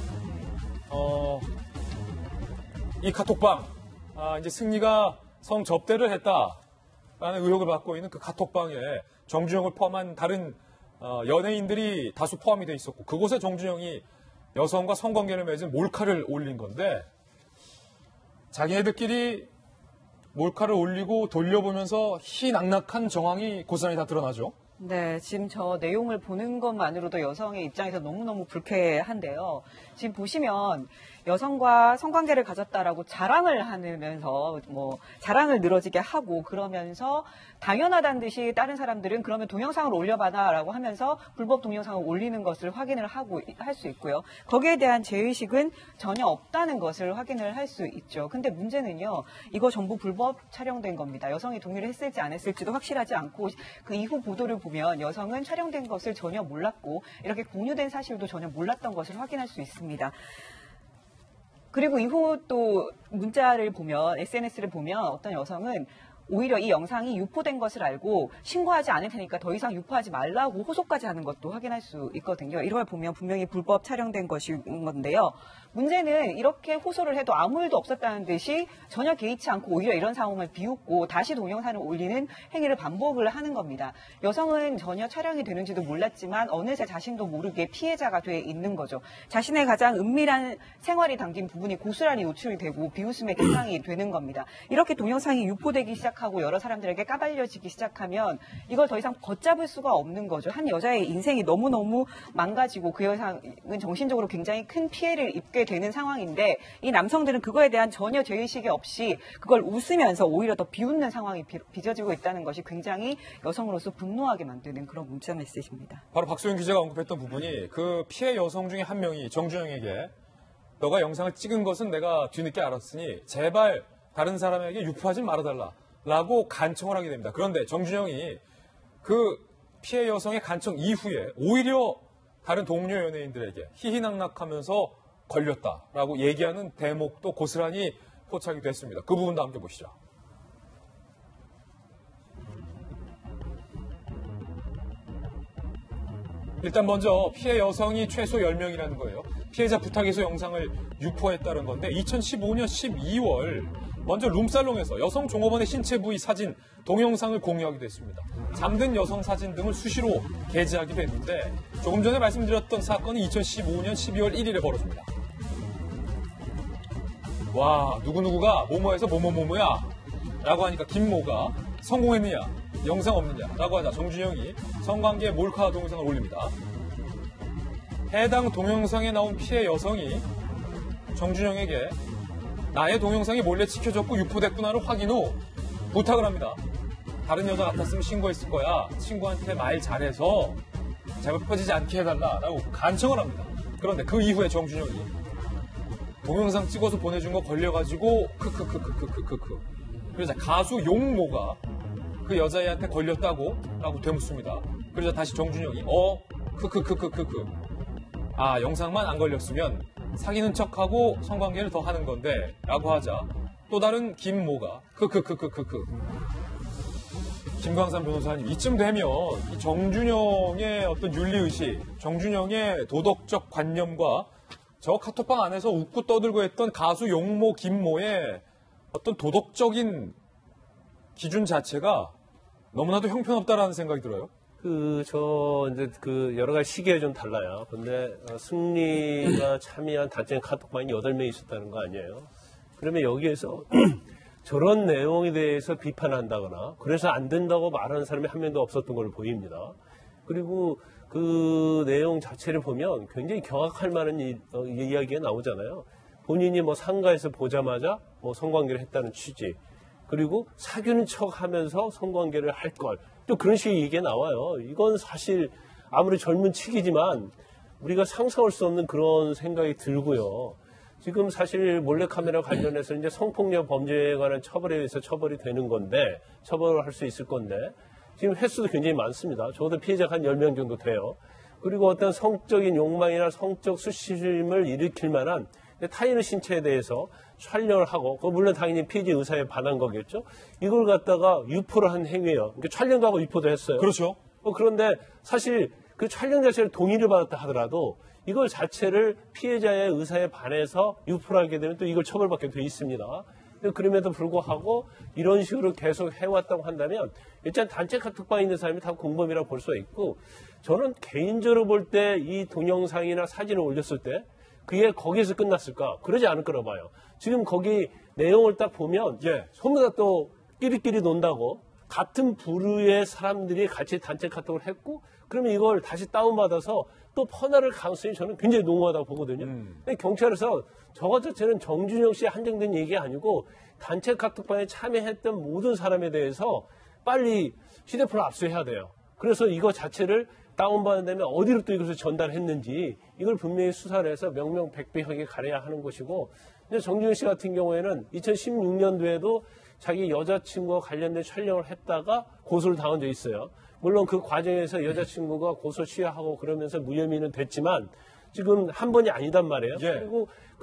이 카톡방 이제 승리가 성접대를 했다라는 의혹을 받고 있는 그 카톡방에 정준영을 포함한 다른 연예인들이 다수 포함이 돼 있었고 그곳에 정준영이 여성과 성관계를 맺은 몰카를 올린 건데 자기네들끼리 몰카를 올리고 돌려보면서 희낙낙한 정황이 고스란히 다 드러나죠. 네, 지금 저 내용을 보는 것만으로도 여성의 입장에서 너무너무 불쾌한데요. 지금 보시면 여성과 성관계를 가졌다라고 자랑을 하면서 자랑을 늘어지게 하고 그러면서 당연하다는 듯이 다른 사람들은 그러면 동영상을 올려봐라라고 하면서 불법 동영상을 올리는 것을 확인을 하고 할 수 있고요. 거기에 대한 제의식은 전혀 없다는 것을 확인을 할 수 있죠. 근데 문제는요, 이거 전부 불법 촬영된 겁니다. 여성이 동의를 했을지 안 했을지도 확실하지 않고 그 이후 보도를 보면 여성은 촬영된 것을 전혀 몰랐고 이렇게 공유된 사실도 전혀 몰랐던 것을 확인할 수 있습니다. 그리고 이후 또 문자를 보면 SNS를 보면 어떤 여성은 오히려 이 영상이 유포된 것을 알고 신고하지 않을 테니까 더 이상 유포하지 말라고 호소까지 하는 것도 확인할 수 있거든요. 이걸 보면 분명히 불법 촬영된 것인 건데요. 문제는 이렇게 호소를 해도 아무 일도 없었다는 듯이 전혀 개의치 않고 오히려 이런 상황을 비웃고 다시 동영상을 올리는 행위를 반복을 하는 겁니다. 여성은 전혀 촬영이 되는지도 몰랐지만 어느새 자신도 모르게 피해자가 돼 있는 거죠. 자신의 가장 은밀한 생활이 담긴 부분이 고스란히 노출이 되고 비웃음의 대상이 되는 겁니다. 이렇게 동영상이 유포되기 시작하고 여러 사람들에게 까발려지기 시작하면 이걸 더 이상 걷잡을 수가 없는 거죠. 한 여자의 인생이 너무너무 망가지고 그 여성은 정신적으로 굉장히 큰 피해를 입게 되는 상황인데 이 남성들은 그거에 대한 전혀 죄의식이 없이 그걸 웃으면서 오히려 더 비웃는 상황이 빚어지고 있다는 것이 굉장히 여성으로서 분노하게 만드는 그런 문자 메시지입니다. 바로 박소영 기자가 언급했던 부분이 그 피해 여성 중에 한 명이 정준영에게 너가 영상을 찍은 것은 내가 뒤늦게 알았으니 제발 다른 사람에게 유포하지 말아달라 라고 간청을 하게 됩니다. 그런데 정준영이 그 피해 여성의 간청 이후에 오히려 다른 동료 연예인들에게 희희낙낙하면서 걸렸다라고 얘기하는 대목도 고스란히 포착이 됐습니다. 그 부분도 함께 보시죠. 일단 먼저 피해 여성이 최소 10명이라는 거예요. 피해자 부탁에서 영상을 유포했다는 건데 2015년 12월 먼저 룸살롱에서 여성 종업원의 신체 부위 사진, 동영상을 공유하기도 했습니다. 잠든 여성 사진 등을 수시로 게재하기도 했는데 조금 전에 말씀드렸던 사건은 2015년 12월 1일에 벌어집니다. 와, 누구누구가 뭐뭐해서 뭐뭐뭐뭐야 라고 하니까 김모가 성공했느냐, 영상 없느냐 라고 하자 정준영이 성관계 몰카 동영상을 올립니다. 해당 동영상에 나온 피해 여성이 정준영에게 나의 동영상이 몰래 찍혀졌고 유포됐구나를 확인 후 부탁을 합니다. 다른 여자 같았으면 신고했을 거야. 친구한테 말 잘해서 제발 퍼지지 않게 해달라라고 간청을 합니다. 그런데 그 이후에 정준영이 동영상 찍어서 보내준 거 걸려가지고 크크크크크크크. 그러자 가수 용모가 그 여자애한테 걸렸다고 라고 되묻습니다. 그러자 다시 정준영이 크크크크크크. 아, 영상만 안 걸렸으면 사귀는 척하고 성관계를 더 하는 건데 라고 하자 또 다른 김모가 크크크크크크. 김광삼 변호사님, 이쯤 되면 이 정준영의 어떤 윤리의식, 정준영의 도덕적 관념과 저 카톡방 안에서 웃고 떠들고 했던 가수 용모, 김모의 어떤 도덕적인 기준 자체가 너무나도 형편없다라는 생각이 들어요. 여러 가지 시기에 좀 달라요. 근데, 승리가 참여한 단체 카톡방이 8명 있었다는 거 아니에요? 그러면 여기에서 저런 내용에 대해서 비판한다거나, 그래서 안 된다고 말하는 사람이 한 명도 없었던 걸로 보입니다. 그리고 그 내용 자체를 보면 굉장히 경악할 만한 이야기가 나오잖아요. 본인이 뭐 상가에서 보자마자 뭐 성관계를 했다는 취지, 그리고 사귀는 척 하면서 성관계를 할 걸. 또 그런 식의 얘기가 나와요. 이건 사실 아무리 젊은 층이지만 우리가 상상할 수 없는 그런 생각이 들고요. 지금 사실 몰래카메라 관련해서 이제 성폭력 범죄에 관한 처벌에 의해서 처벌이 되는 건데, 처벌을 할 수 있을 건데, 지금 횟수도 굉장히 많습니다. 적어도 피해자가 한 10명 정도 돼요. 그리고 어떤 성적인 욕망이나 성적 수치심을 일으킬 만한 타인의 신체에 대해서 촬영을 하고, 물론 당연히 피해자 의사에 반한 거겠죠. 이걸 갖다가 유포를 한 행위예요. 그러니까 촬영도 하고 유포도 했어요. 그렇죠. 그런데 사실 그 촬영 자체를 동의를 받았다 하더라도 이걸 자체를 피해자의 의사에 반해서 유포를 하게 되면 또 이걸 처벌받게 돼 있습니다. 그럼에도 불구하고 이런 식으로 계속 해왔다고 한다면 일단 단체 카톡방에 있는 사람이 다 공범이라고 볼 수가 있고, 저는 개인적으로 볼 때 이 동영상이나 사진을 올렸을 때 그게 거기에서 끝났을까? 그러지 않을 거라 봐요. 지금 거기 내용을 딱 보면 전부 다 또 끼리끼리 논다고 같은 부류의 사람들이 같이 단체 카톡을 했고, 그러면 이걸 다시 다운받아서 또 퍼나를 가능성이 저는 굉장히 농후하다고 보거든요. 근데 경찰에서 저것 자체는 정준영 씨에 한정된 얘기가 아니고 단체 카톡방에 참여했던 모든 사람에 대해서 빨리 휴대폰을 압수해야 돼요. 그래서 이거 자체를 다운받으면 어디로 또 이것을 전달했는지 이걸 분명히 수사를 해서 명명백백하게 가려야 하는 것이고, 근데 정준영 씨 같은 경우에는 2016년도에도 자기 여자친구와 관련된 촬영을 했다가 고소를 당한 적이 있어요. 물론 그 과정에서 여자친구가 고소 취하하고 그러면서 무혐의는 됐지만 지금 한 번이 아니단 말이에요. 그리고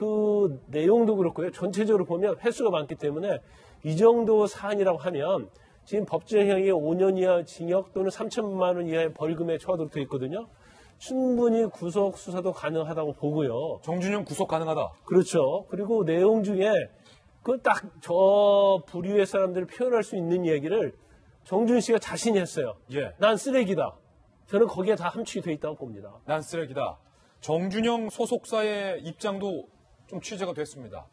그 내용도 그렇고요. 전체적으로 보면 횟수가 많기 때문에 이 정도 사안이라고 하면 지금 법정형이 5년 이하 징역 또는 3천만 원 이하의 벌금에 처하도록 되어 있거든요. 충분히 구속 수사도 가능하다고 보고요. 정준영 구속 가능하다. 그렇죠. 그리고 내용 중에 그 딱 저 부류의 사람들을 표현할 수 있는 얘기를 정준 씨가 자신이 했어요. 난 쓰레기다. 저는 거기에 다 함축이 돼 있다고 봅니다. 난 쓰레기다. 정준영 소속사의 입장도 좀 취재가 됐습니다.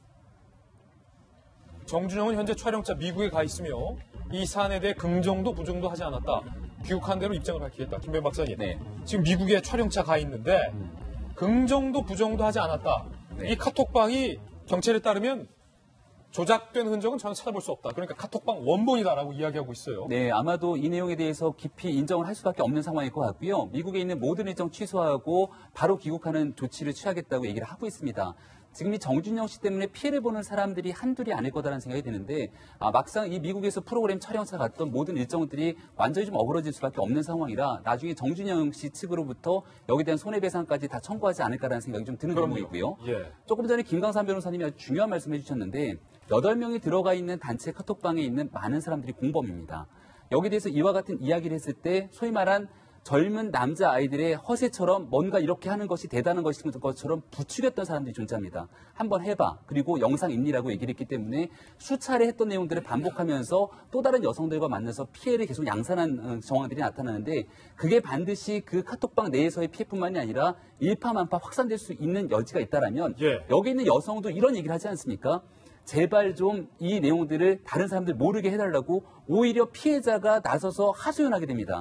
정준영은 현재 촬영차 미국에 가 있으며 이 사안에 대해 긍정도 부정도 하지 않았다. 귀국한 대로 입장을 밝히겠다. 김弁박사님. 네. 지금 미국에 촬영차 가 있는데 긍정도 부정도 하지 않았다. 이 카톡방이 경찰에 따르면 조작된 흔적은 전혀 찾아볼 수 없다. 그러니까 카톡방 원본이다라고 이야기하고 있어요. 네, 아마도 이 내용에 대해서 깊이 인정을 할 수밖에 없는 상황일 것 같고요. 미국에 있는 모든 일정 취소하고 바로 귀국하는 조치를 취하겠다고 얘기를 하고 있습니다. 지금 이 정준영 씨 때문에 피해를 보는 사람들이 한둘이 아닐 거다라는 생각이 드는데 막상 이 미국에서 프로그램 촬영차 갔던 모든 일정들이 완전히 좀 어그러질 수밖에 없는 상황이라 나중에 정준영 씨 측으로부터 여기에 대한 손해배상까지 다 청구하지 않을까라는 생각이 좀 드는 경우이고요. 조금 전에 김광삼 변호사님이 아주 중요한 말씀을 해주셨는데 8명이 들어가 있는 단체 카톡방에 있는 많은 사람들이 공범입니다. 여기에 대해서 이와 같은 이야기를 했을 때 소위 말한 젊은 남자 아이들의 허세처럼 뭔가 이렇게 하는 것이 대단한 것처럼 부추겼던 사람들이 존재합니다. 한번 해봐. 그리고 영상입니라고 얘기를 했기 때문에 수차례 했던 내용들을 반복하면서 또 다른 여성들과 만나서 피해를 계속 양산한 정황들이 나타나는데 그게 반드시 그 카톡방 내에서의 피해뿐만이 아니라 일파만파 확산될 수 있는 여지가 있다라면 여기 있는 여성도 이런 얘기를 하지 않습니까? 제발 좀 이 내용들을 다른 사람들 모르게 해달라고 오히려 피해자가 나서서 하소연하게 됩니다.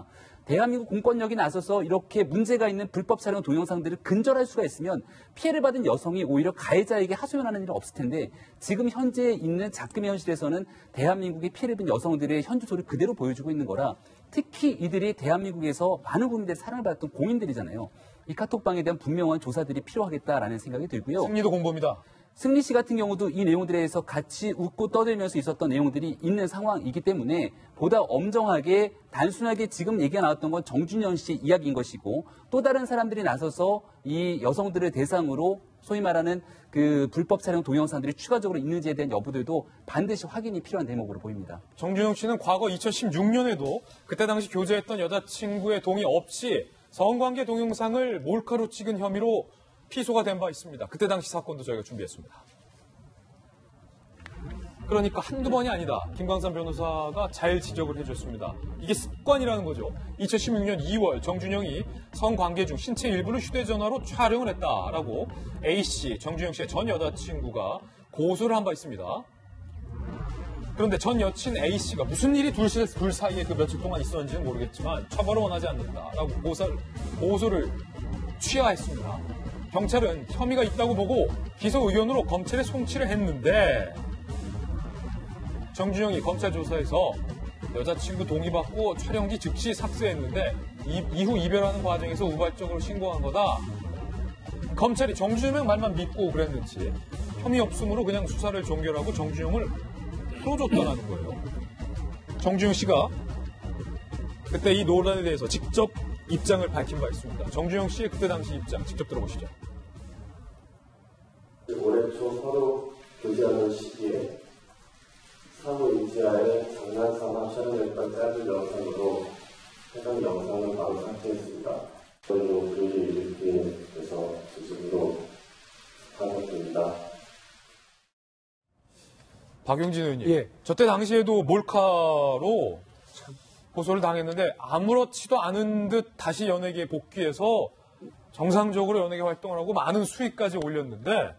대한민국 공권력이 나서서 이렇게 문제가 있는 불법 촬영 동영상들을 근절할 수가 있으면 피해를 받은 여성이 오히려 가해자에게 하소연하는 일은 없을 텐데 지금 현재 있는 작금의 현실에서는 대한민국의 피해를 입은 여성들의 현주소를 그대로 보여주고 있는 거라 특히 이들이 대한민국에서 많은 국민들의 사랑을 받았던 공인들이잖아요. 이 카톡방에 대한 분명한 조사들이 필요하겠다라는 생각이 들고요. 승리도 공범이다. 승리 씨 같은 경우도 이 내용들에 대해서 같이 웃고 떠들면서 있었던 내용들이 있는 상황이기 때문에 보다 엄정하게 단순하게 지금 얘기가 나왔던 건 정준영 씨 이야기인 것이고 또 다른 사람들이 나서서 이 여성들을 대상으로 소위 말하는 그 불법 촬영 동영상들이 추가적으로 있는지에 대한 여부들도 반드시 확인이 필요한 대목으로 보입니다. 정준영 씨는 과거 2016년에도 그때 당시 교제했던 여자친구의 동의 없이 성관계 동영상을 몰카로 찍은 혐의로 피소가 된 바 있습니다. 그때 당시 사건도 저희가 준비했습니다. 그러니까 한두 번이 아니다. 김광삼 변호사가 잘 지적을 해줬습니다. 이게 습관이라는 거죠. 2016년 2월 정준영이 성관계 중 신체 일부를 휴대전화로 촬영을 했다라고 A씨, 정준영 씨의 전 여자친구가 고소를 한 바 있습니다. 그런데 전 여친 A씨가 무슨 일이 둘 사이에 그 며칠 동안 있었는지는 모르겠지만 처벌을 원하지 않는다라고 고소를 취하했습니다. 경찰은 혐의가 있다고 보고 기소 의견으로 검찰에 송치를 했는데 정준영이 검찰 조사에서 여자친구 동의받고 촬영지 즉시 삭제했는데 이후 이별하는 과정에서 우발적으로 신고한 거다. 검찰이 정준영 말만 믿고 그랬는지 혐의 없음으로 그냥 수사를 종결하고 정준영을 풀어줬다는 거예요. 정준영 씨가 그때 이 논란에 대해서 직접 입장을 밝힌 바 있습니다. 정준영 씨의 그때 당시 입장 직접 들어보시죠. 올해 초 서로 교제하는 시기에 상호 인지하에 장난삼아 촬영했던 짧은 영상으로 해당 영상을 바로 삭제했습니다. 저희도 그 일을 일으키게 돼서 진심으로 반갑습니다. 박용진 의원님, 예. 저 때 당시에도 몰카로 고소를 당했는데 아무렇지도 않은 듯 다시 연예계에 복귀해서 정상적으로 연예계 활동을 하고 많은 수익까지 올렸는데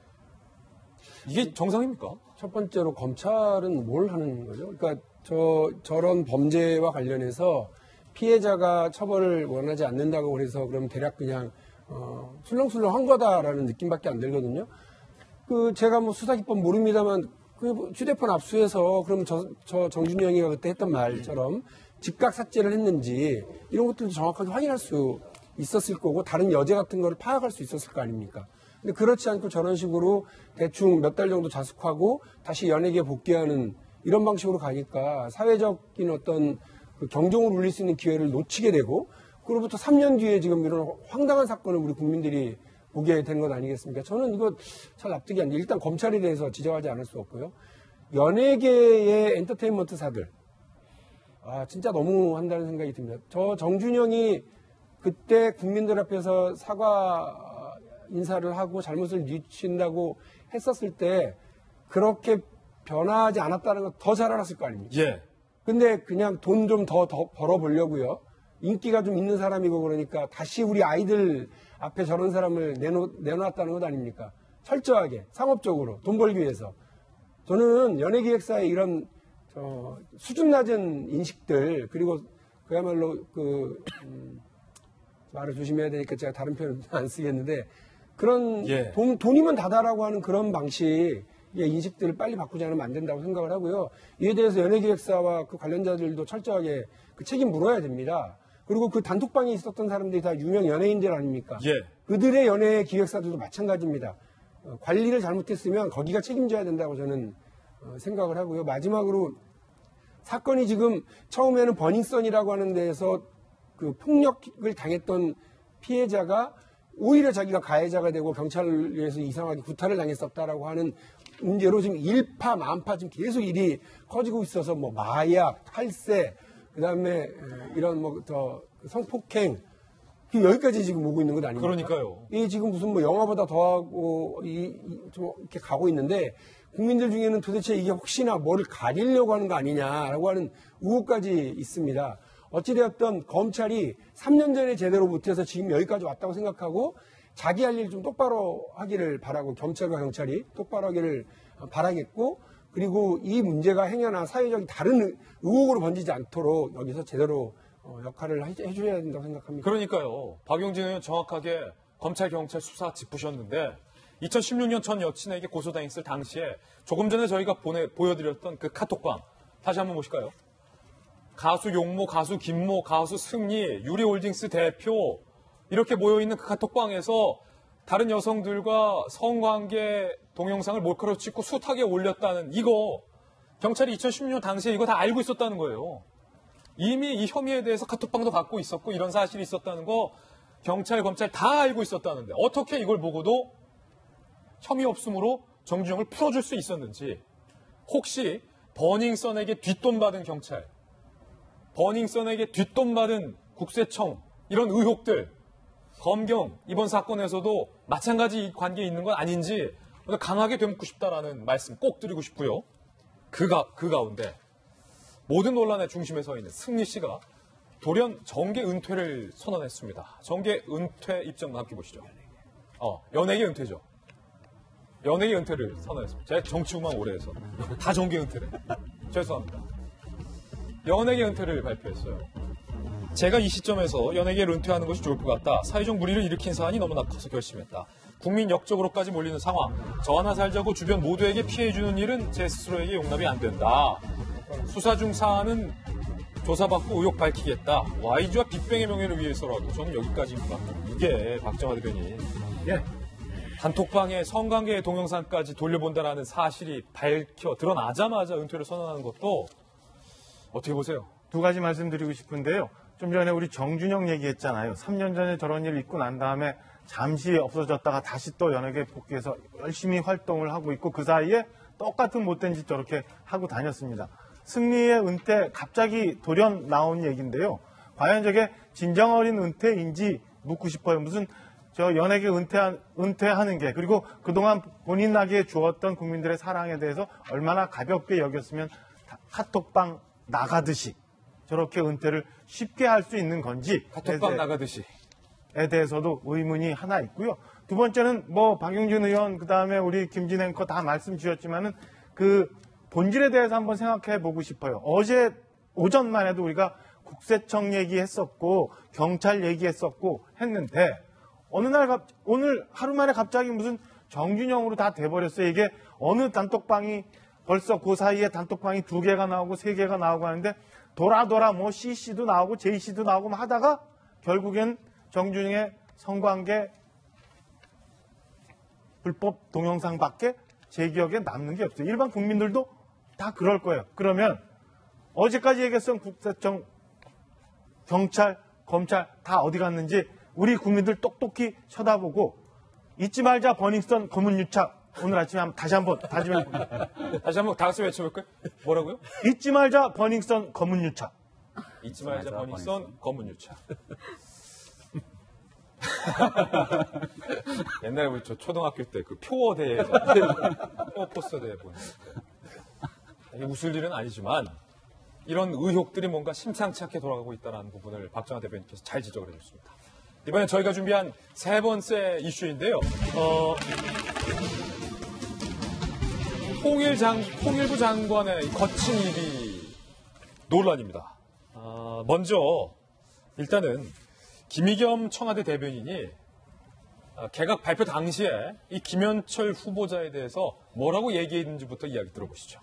이게 정상입니까? 첫 번째로 검찰은 뭘 하는 거죠? 그러니까 저런 범죄와 관련해서 피해자가 처벌을 원하지 않는다고 그래서 그럼 대략 그냥 술렁술렁 한 거다라는 느낌밖에 안 들거든요. 제가 뭐 수사기법 모릅니다만 휴대폰 압수해서 그럼 저 정준영이가 그때 했던 말처럼 즉각 삭제를 했는지 이런 것들도 정확하게 확인할 수 있었을 거고 다른 여죄 같은 거를 파악할 수 있었을 거 아닙니까? 근데 그렇지 않고 저런 식으로 대충 몇 달 정도 자숙하고 다시 연예계에 복귀하는 이런 방식으로 가니까 사회적인 어떤 그 경종을 울릴 수 있는 기회를 놓치게 되고 그로부터 3년 뒤에 지금 이런 황당한 사건을 우리 국민들이 보게 된 것 아니겠습니까? 저는 이거 잘 납득이 안 돼요. 일단 검찰에 대해서 지적하지 않을 수 없고요. 연예계의 엔터테인먼트사들 진짜 너무 한다는 생각이 듭니다. 저 정준영이 그때 국민들 앞에서 사과 인사를 하고 잘못을 뉘친다고 했었을 때 그렇게 변하지 않았다는 건 더 잘 알았을 거 아닙니까? 예. 근데 그냥 돈 좀 더 벌어보려고요. 인기가 좀 있는 사람이고 그러니까 다시 우리 아이들 앞에 저런 사람을 내놓았다는 것 아닙니까? 철저하게 상업적으로 돈 벌기 위해서. 저는 연예기획사의 이런 수준 낮은 인식들 그리고 그야말로 말을 조심해야 되니까 제가 다른 표현 안 쓰겠는데 그런 예. 돈이면 다다라고 하는 그런 방식의 인식들을 빨리 바꾸지 않으면 안 된다고 생각을 하고요. 이에 대해서 연예기획사와 그 관련자들도 철저하게 그 책임 물어야 됩니다. 그리고 그 단톡방에 있었던 사람들이 다 유명 연예인들 아닙니까? 예. 그들의 연예 기획사들도 마찬가지입니다. 관리를 잘못했으면 거기가 책임져야 된다고 저는 생각을 하고요. 마지막으로 사건이 지금 처음에는 버닝썬이라고 하는 데에서 그 폭력을 당했던 피해자가 오히려 자기가 가해자가 되고 경찰에 의해서 이상하게 구타를 당했었다라고 하는 문제로 지금 일파만파 지금 계속 일이 커지고 있어서 뭐 마약, 탈세, 그다음에 이런 성폭행 여기까지 지금 오고 있는 것 아닙니까? 그러니까요. 이 지금 무슨 뭐 영화보다 더하고 좀 이렇게 가고 있는데 국민들 중에는 도대체 이게 혹시나 뭐를 가리려고 하는 거 아니냐라고 하는 의혹까지 있습니다. 어찌되었든 검찰이 3년 전에 제대로 못해서 지금 여기까지 왔다고 생각하고 자기 할 일 좀 똑바로 하기를 바라고 검찰과 경찰이 똑바로 하기를 바라겠고 그리고 이 문제가 행여나 사회적인 다른 의혹으로 번지지 않도록 여기서 제대로 역할을 해줘야 된다고 생각합니다. 그러니까요. 박용진 의원 정확하게 검찰, 경찰 수사 짚으셨는데 2016년 전 여친에게 고소당했을 당시에 조금 전에 저희가 보여드렸던 그 카톡방 다시 한번 보실까요? 가수 용모, 가수 김모, 가수 승리, 유리홀딩스 대표 이렇게 모여있는 그 카톡방에서 다른 여성들과 성관계 동영상을 몰카로 찍고 숱하게 올렸다는 이거 경찰이 2016년 당시에 이거 다 알고 있었다는 거예요. 이미 이 혐의에 대해서 카톡방도 받고 있었고 이런 사실이 있었다는 거 경찰, 검찰 다 알고 있었다는데 어떻게 이걸 보고도 혐의 없음으로 정준영을 풀어줄 수 있었는지 혹시 버닝썬에게 뒷돈 받은 경찰, 버닝썬에게 뒷돈 받은 국세청 이런 의혹들 검경 이번 사건에서도 마찬가지 관계에 있는 건 아닌지 강하게 되묻고 싶다라는 말씀 꼭 드리고 싶고요. 그 가운데 모든 논란의 중심에 서 있는 승리 씨가 돌연 정계 은퇴를 선언했습니다. 정계 은퇴 입장 함께 보시죠. 연예계 은퇴죠. 연예계 은퇴를 선언했습니다. 제가 정치구만 오래 해서 다 정계 은퇴래. 죄송합니다. 연예계 은퇴를 발표했어요. 제가 이 시점에서 연예계를 은퇴하는 것이 좋을 것 같다. 사회적 물의를 일으킨 사안이 너무나 커서 결심했다. 국민 역적으로까지 몰리는 상황. 저 하나 살자고 주변 모두에게 피해주는 일은 제 스스로에게 용납이 안 된다. 수사 중 사안은 조사받고 의혹 밝히겠다. YG와 빅뱅의 명예를 위해서라도 저는 여기까지입니다. 이게 박정화 대변인. 예. 단톡방에 성관계의 동영상까지 돌려본다라는 사실이 밝혀 드러나자마자 은퇴를 선언하는 것도 어떻게 보세요? 두 가지 말씀드리고 싶은데요. 좀 전에 우리 정준영 얘기했잖아요. 3년 전에 저런 일 있고 난 다음에 잠시 없어졌다가 다시 또 연예계 복귀해서 열심히 활동을 하고 있고 그 사이에 똑같은 못된 짓 저렇게 하고 다녔습니다. 승리의 은퇴 갑자기 돌연 나온 얘기인데요. 과연 저게 진정 어린 은퇴인지 묻고 싶어요. 무슨 저 연예계 은퇴하는 게 그리고 그동안 본인에게 주었던 국민들의 사랑에 대해서 얼마나 가볍게 여겼으면 카톡방 나가듯이 저렇게 은퇴를 쉽게 할 수 있는 건지 카톡방 나가듯이 에 대해서도 의문이 하나 있고요. 두 번째는 뭐 박용진 의원 그다음에 우리 김진 앵커 다 말씀 주셨지만은 그 본질에 대해서 한번 생각해 보고 싶어요. 어제 오전만 해도 우리가 국세청 얘기했었고 경찰 얘기했었고 했는데 어느 날 오늘 하루 만에 갑자기 무슨 정준영으로 다 돼버렸어요. 이게 어느 단톡방이 벌써 그 사이에 단톡방이 2개가 나오고 3개가 나오고 하는데 돌아 뭐 CC도 나오고 JC도 나오고 뭐 하다가 결국엔 정준영의 성관계 불법 동영상밖에 제 기억에 남는 게 없어요. 일반 국민들도 다 그럴 거예요. 그러면 어제까지 얘기했던 국세청, 경찰, 검찰 다 어디 갔는지 우리 국민들 똑똑히 쳐다보고 잊지 말자 버닝썬 검은 유착 오늘 아침에 다시 한번 다짐해볼게요. 다시 한번 다 같이 외쳐볼까요? 뭐라고요? 잊지 말자 버닝썬 검은 유착. 잊지 말자 버닝썬 검은 유착. 옛날에 우리 저 초등학교 때 그 표어 대회에서 표어 포스터 대회 보는 이게 웃을 일은 아니지만 이런 의혹들이 뭔가 심상치 않게 돌아가고 있다는 부분을 박정화 대변인께서 잘 지적을 해줬습니다. 이번엔 저희가 준비한 세 번째 이슈인데요. 통일부 장관의 거친 일이 논란입니다. 먼저 일단은 김의겸 청와대 대변인이 개각 발표 당시에 이 김현철 후보자에 대해서 뭐라고 얘기했는지부터 이야기 들어보시죠.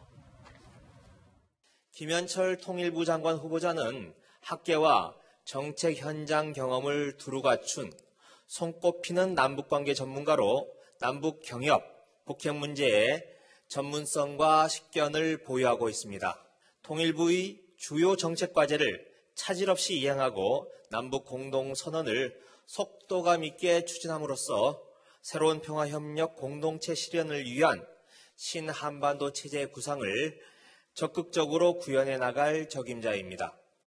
김현철 통일부 장관 후보자는 학계와 정책 현장 경험을 두루 갖춘 손꼽히는 남북관계 전문가로 남북 경협, 북핵 문제에 전문성과 식견을 보유하고 있습니다. 통일부의 주요 정책 과제를 차질 없이 이행하고 남북 공동선언을 속도감 있게 추진함으로써 새로운 평화협력 공동체 실현을 위한 신한반도 체제 구상을 적극적으로 구현해 나갈 적임자입니다.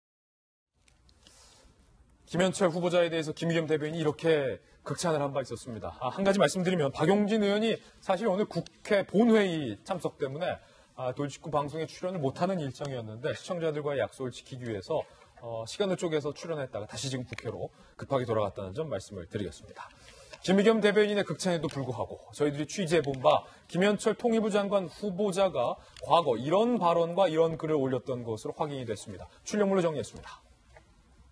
김현철 후보자에 대해서 김의겸 대변인이 이렇게 극찬을 한 바 있었습니다. 한 가지 말씀드리면 박용진 의원이 사실 오늘 국회 본회의 참석 때문에 돌직구 방송에 출연을 못하는 일정이었는데 시청자들과의 약속을 지키기 위해서 시간을 쪼개서 출연했다가 다시 지금 국회로 급하게 돌아갔다는 점 말씀을 드리겠습니다. 김의겸 대변인의 극찬에도 불구하고 저희들이 취재해본 바 김현철 통일부 장관 후보자가 과거 이런 발언과 이런 글을 올렸던 것으로 확인이 됐습니다. 출력물로 정리했습니다.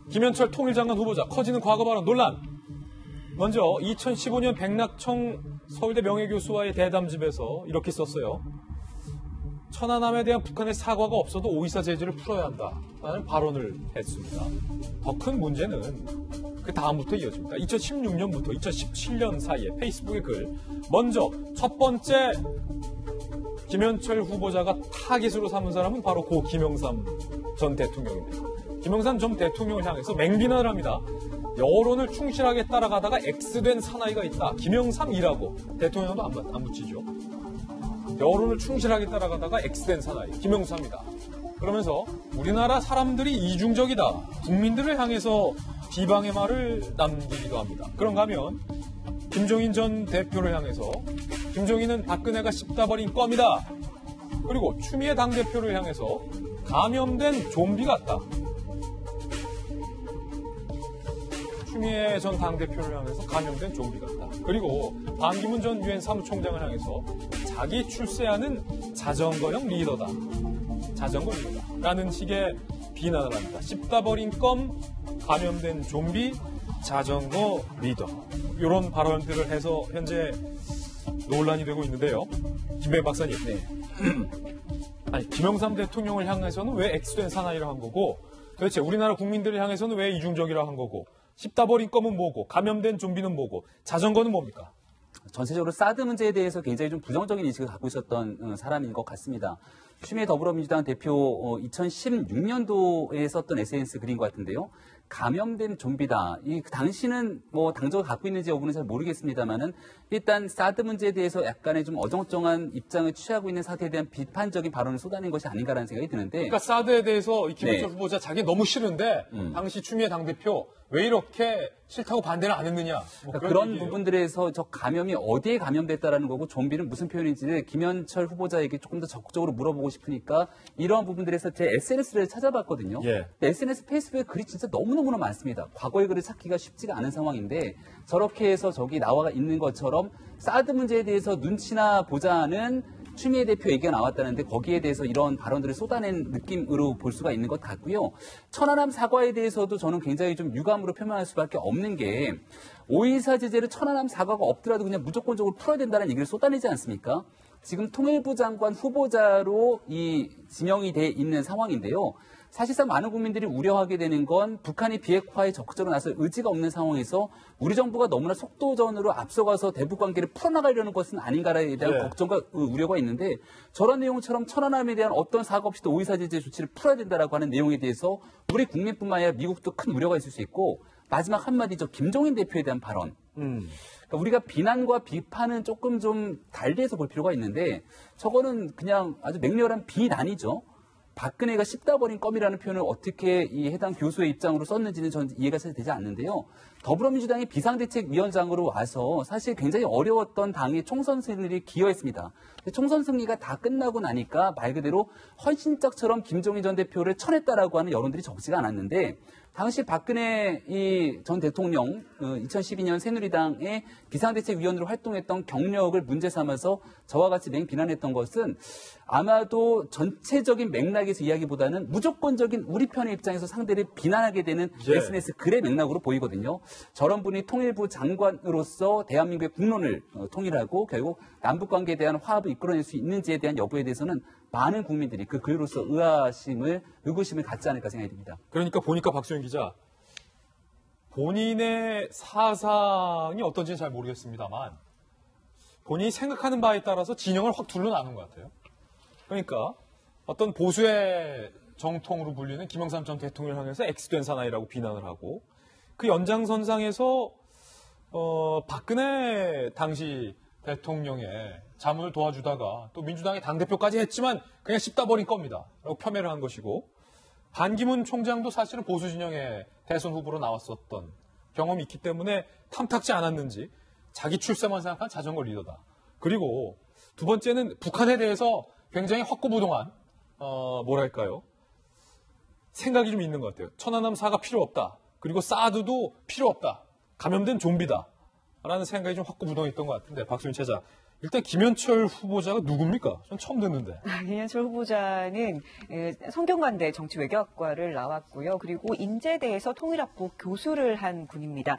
김현철 통일장관 후보자 커지는 과거 발언 논란. 먼저 2015년 백낙청 서울대 명예교수와의 대담집에서 이렇게 썼어요. 천안함에 대한 북한의 사과가 없어도 오이사 제재를 풀어야 한다라는 발언을 했습니다. 더 큰 문제는 그 다음부터 이어집니다. 2016년부터 2017년 사이에 페이스북의 글. 먼저 첫 번째 김현철 후보자가 타깃으로 삼은 사람은 바로 고 김영삼 전 대통령입니다. 김영삼 전 대통령을 향해서 맹비난을 합니다. 여론을 충실하게 따라가다가 X된 사나이가 있다. 김영삼이라고 대통령도 안 붙이죠. 여론을 충실하게 따라가다가 X된 사나이 김영삼이다. 그러면서 우리나라 사람들이 이중적이다. 국민들을 향해서 비방의 말을 남기기도 합니다. 그런가 하면 김종인 전 대표를 향해서 김종인은 박근혜가 씹다 버린 껌이다. 그리고 추미애 당대표를 향해서 감염된 좀비 같다. 추미애 전 당대표를 향해서 감염된 좀비 같다. 그리고 반기문 전 유엔 사무총장을 향해서 자기 출세하는 자전거형 리더다. 자전거 리더다. 라는 식의 비난을 합니다. 씹다 버린 껌, 감염된 좀비, 자전거 리더. 이런 발언들을 해서 현재 논란이 되고 있는데요. 김배 박사님. 네. 아니, 김영삼 대통령을 향해서는 왜 X된 사나이라 한 거고, 도대체 우리나라 국민들을 향해서는 왜 이중적이라 한 거고, 씹다 버린 껌은 뭐고, 감염된 좀비는 뭐고, 자전거는 뭡니까? 전체적으로 사드 문제에 대해서 굉장히 좀 부정적인 인식을 갖고 있었던 사람인 것 같습니다. 추미애 더불어민주당 대표 2016년도에 썼던 SNS 글인 것 같은데요. 감염된 좀비다. 당시는 뭐 당적을 갖고 있는지 여부는 잘 모르겠습니다만은 일단 사드 문제에 대해서 약간의 좀 어정쩡한 입장을 취하고 있는 사태에 대한 비판적인 발언을 쏟아낸 것이 아닌가라는 생각이 드는데. 그러니까 사드에 대해서 김현철 후보자 자기 너무 싫은데 당시 추미애 당대표 왜 이렇게 싫다고 반대를 안 했느냐. 뭐 그런 부분들에서 저 감염이 어디에 감염됐다라는 거고 좀비는 무슨 표현인지를 김현철 후보자에게 조금 더 적극적으로 물어보고 싶으니까 이러한 부분들에서 제 SNS를 찾아봤거든요. 예. SNS, 페이스북에 글이 진짜 너무너무 많습니다. 과거의 글을 찾기가 쉽지가 않은 상황인데 저렇게 해서 저기 나와 있는 것처럼 사드 문제에 대해서 눈치나 보자는 추미애 대표 얘기가 나왔다는데 거기에 대해서 이런 발언들을 쏟아낸 느낌으로 볼 수가 있는 것 같고요. 천안함 사과에 대해서도 저는 굉장히 좀 유감으로 표명할 수밖에 없는 게 오이사 제재를 천안함 사과가 없더라도 그냥 무조건적으로 풀어야 된다는 얘기를 쏟아내지 않습니까? 지금 통일부 장관 후보자로 이 지명이 돼 있는 상황인데요. 사실상 많은 국민들이 우려하게 되는 건 북한이 비핵화에 적극적으로 나설 의지가 없는 상황에서 우리 정부가 너무나 속도전으로 앞서가서 대북 관계를 풀어나가려는 것은 아닌가에 대한 걱정과 우려가 있는데 저런 내용처럼 천안함에 대한 어떤 사과 없이도 오이사 제재 조치를 풀어야 된다라고 하는 내용에 대해서 우리 국민뿐만 아니라 미국도 큰 우려가 있을 수 있고 마지막 한마디죠. 김종인 대표에 대한 발언. 그러니까 우리가 비난과 비판은 조금 좀 달리해서 볼 필요가 있는데 저거는 그냥 아주 맹렬한 비난이죠. 박근혜가 씹다 버린 껌이라는 표현을 어떻게 이 해당 교수의 입장으로 썼는지는 전 이해가 잘 되지 않는데요. 더불어민주당이 비상대책위원장으로 와서 사실 굉장히 어려웠던 당의 총선 승리를 기여했습니다. 총선 승리가 다 끝나고 나니까 말 그대로 헌신짝처럼 김종인 전 대표를 쳐냈다라고 하는 여론들이 적지가 않았는데 당시 박근혜 전 대통령 2012년 새누리당의 비상대책위원으로 활동했던 경력을 문제 삼아서 저와 같이 맹비난했던 것은 아마도 전체적인 맥락에서 이야기보다는 무조건적인 우리 편의 입장에서 상대를 비난하게 되는 SNS 글의 맥락으로 보이거든요. 저런 분이 통일부 장관으로서 대한민국의 국론을 통일하고 결국 남북관계에 대한 화합을 이끌어낼 수 있는지에 대한 여부에 대해서는 많은 국민들이 그 글로서 의구심을 갖지 않을까 생각이 듭니다. 그러니까 보니까 박수영 기자, 본인의 사상이 어떤지는 잘 모르겠습니다만 본인이 생각하는 바에 따라서 진영을 확 둘러나는 것 같아요. 그러니까 어떤 보수의 정통으로 불리는 김영삼 전 대통령을 향해서 X된 사나이라고 비난을 하고 그 연장선상에서 박근혜 당시 대통령의 자문을 도와주다가 또 민주당의 당대표까지 했지만 그냥 씹다 버린 겁니다. 라고 폄훼를 한 것이고 반기문 총장도 사실은 보수 진영의 대선 후보로 나왔었던 경험이 있기 때문에 탐탁지 않았는지 자기 출세만 생각한 자전거 리더다. 그리고 두 번째는 북한에 대해서 굉장히 확고부동한 뭐랄까요? 생각이 좀 있는 것 같아요. 천안함 사가 필요 없다. 그리고 사드도 필요 없다. 감염된 좀비다. 라는 생각이 좀 확고부동했던 것 같은데 박수민 체자, 일단 김현철 후보자가 누굽니까? 전 처음 듣는데. 김현철 후보자는 성균관대 정치외교학과를 나왔고요. 그리고 인제대에서 통일학부 교수를 한 분입니다.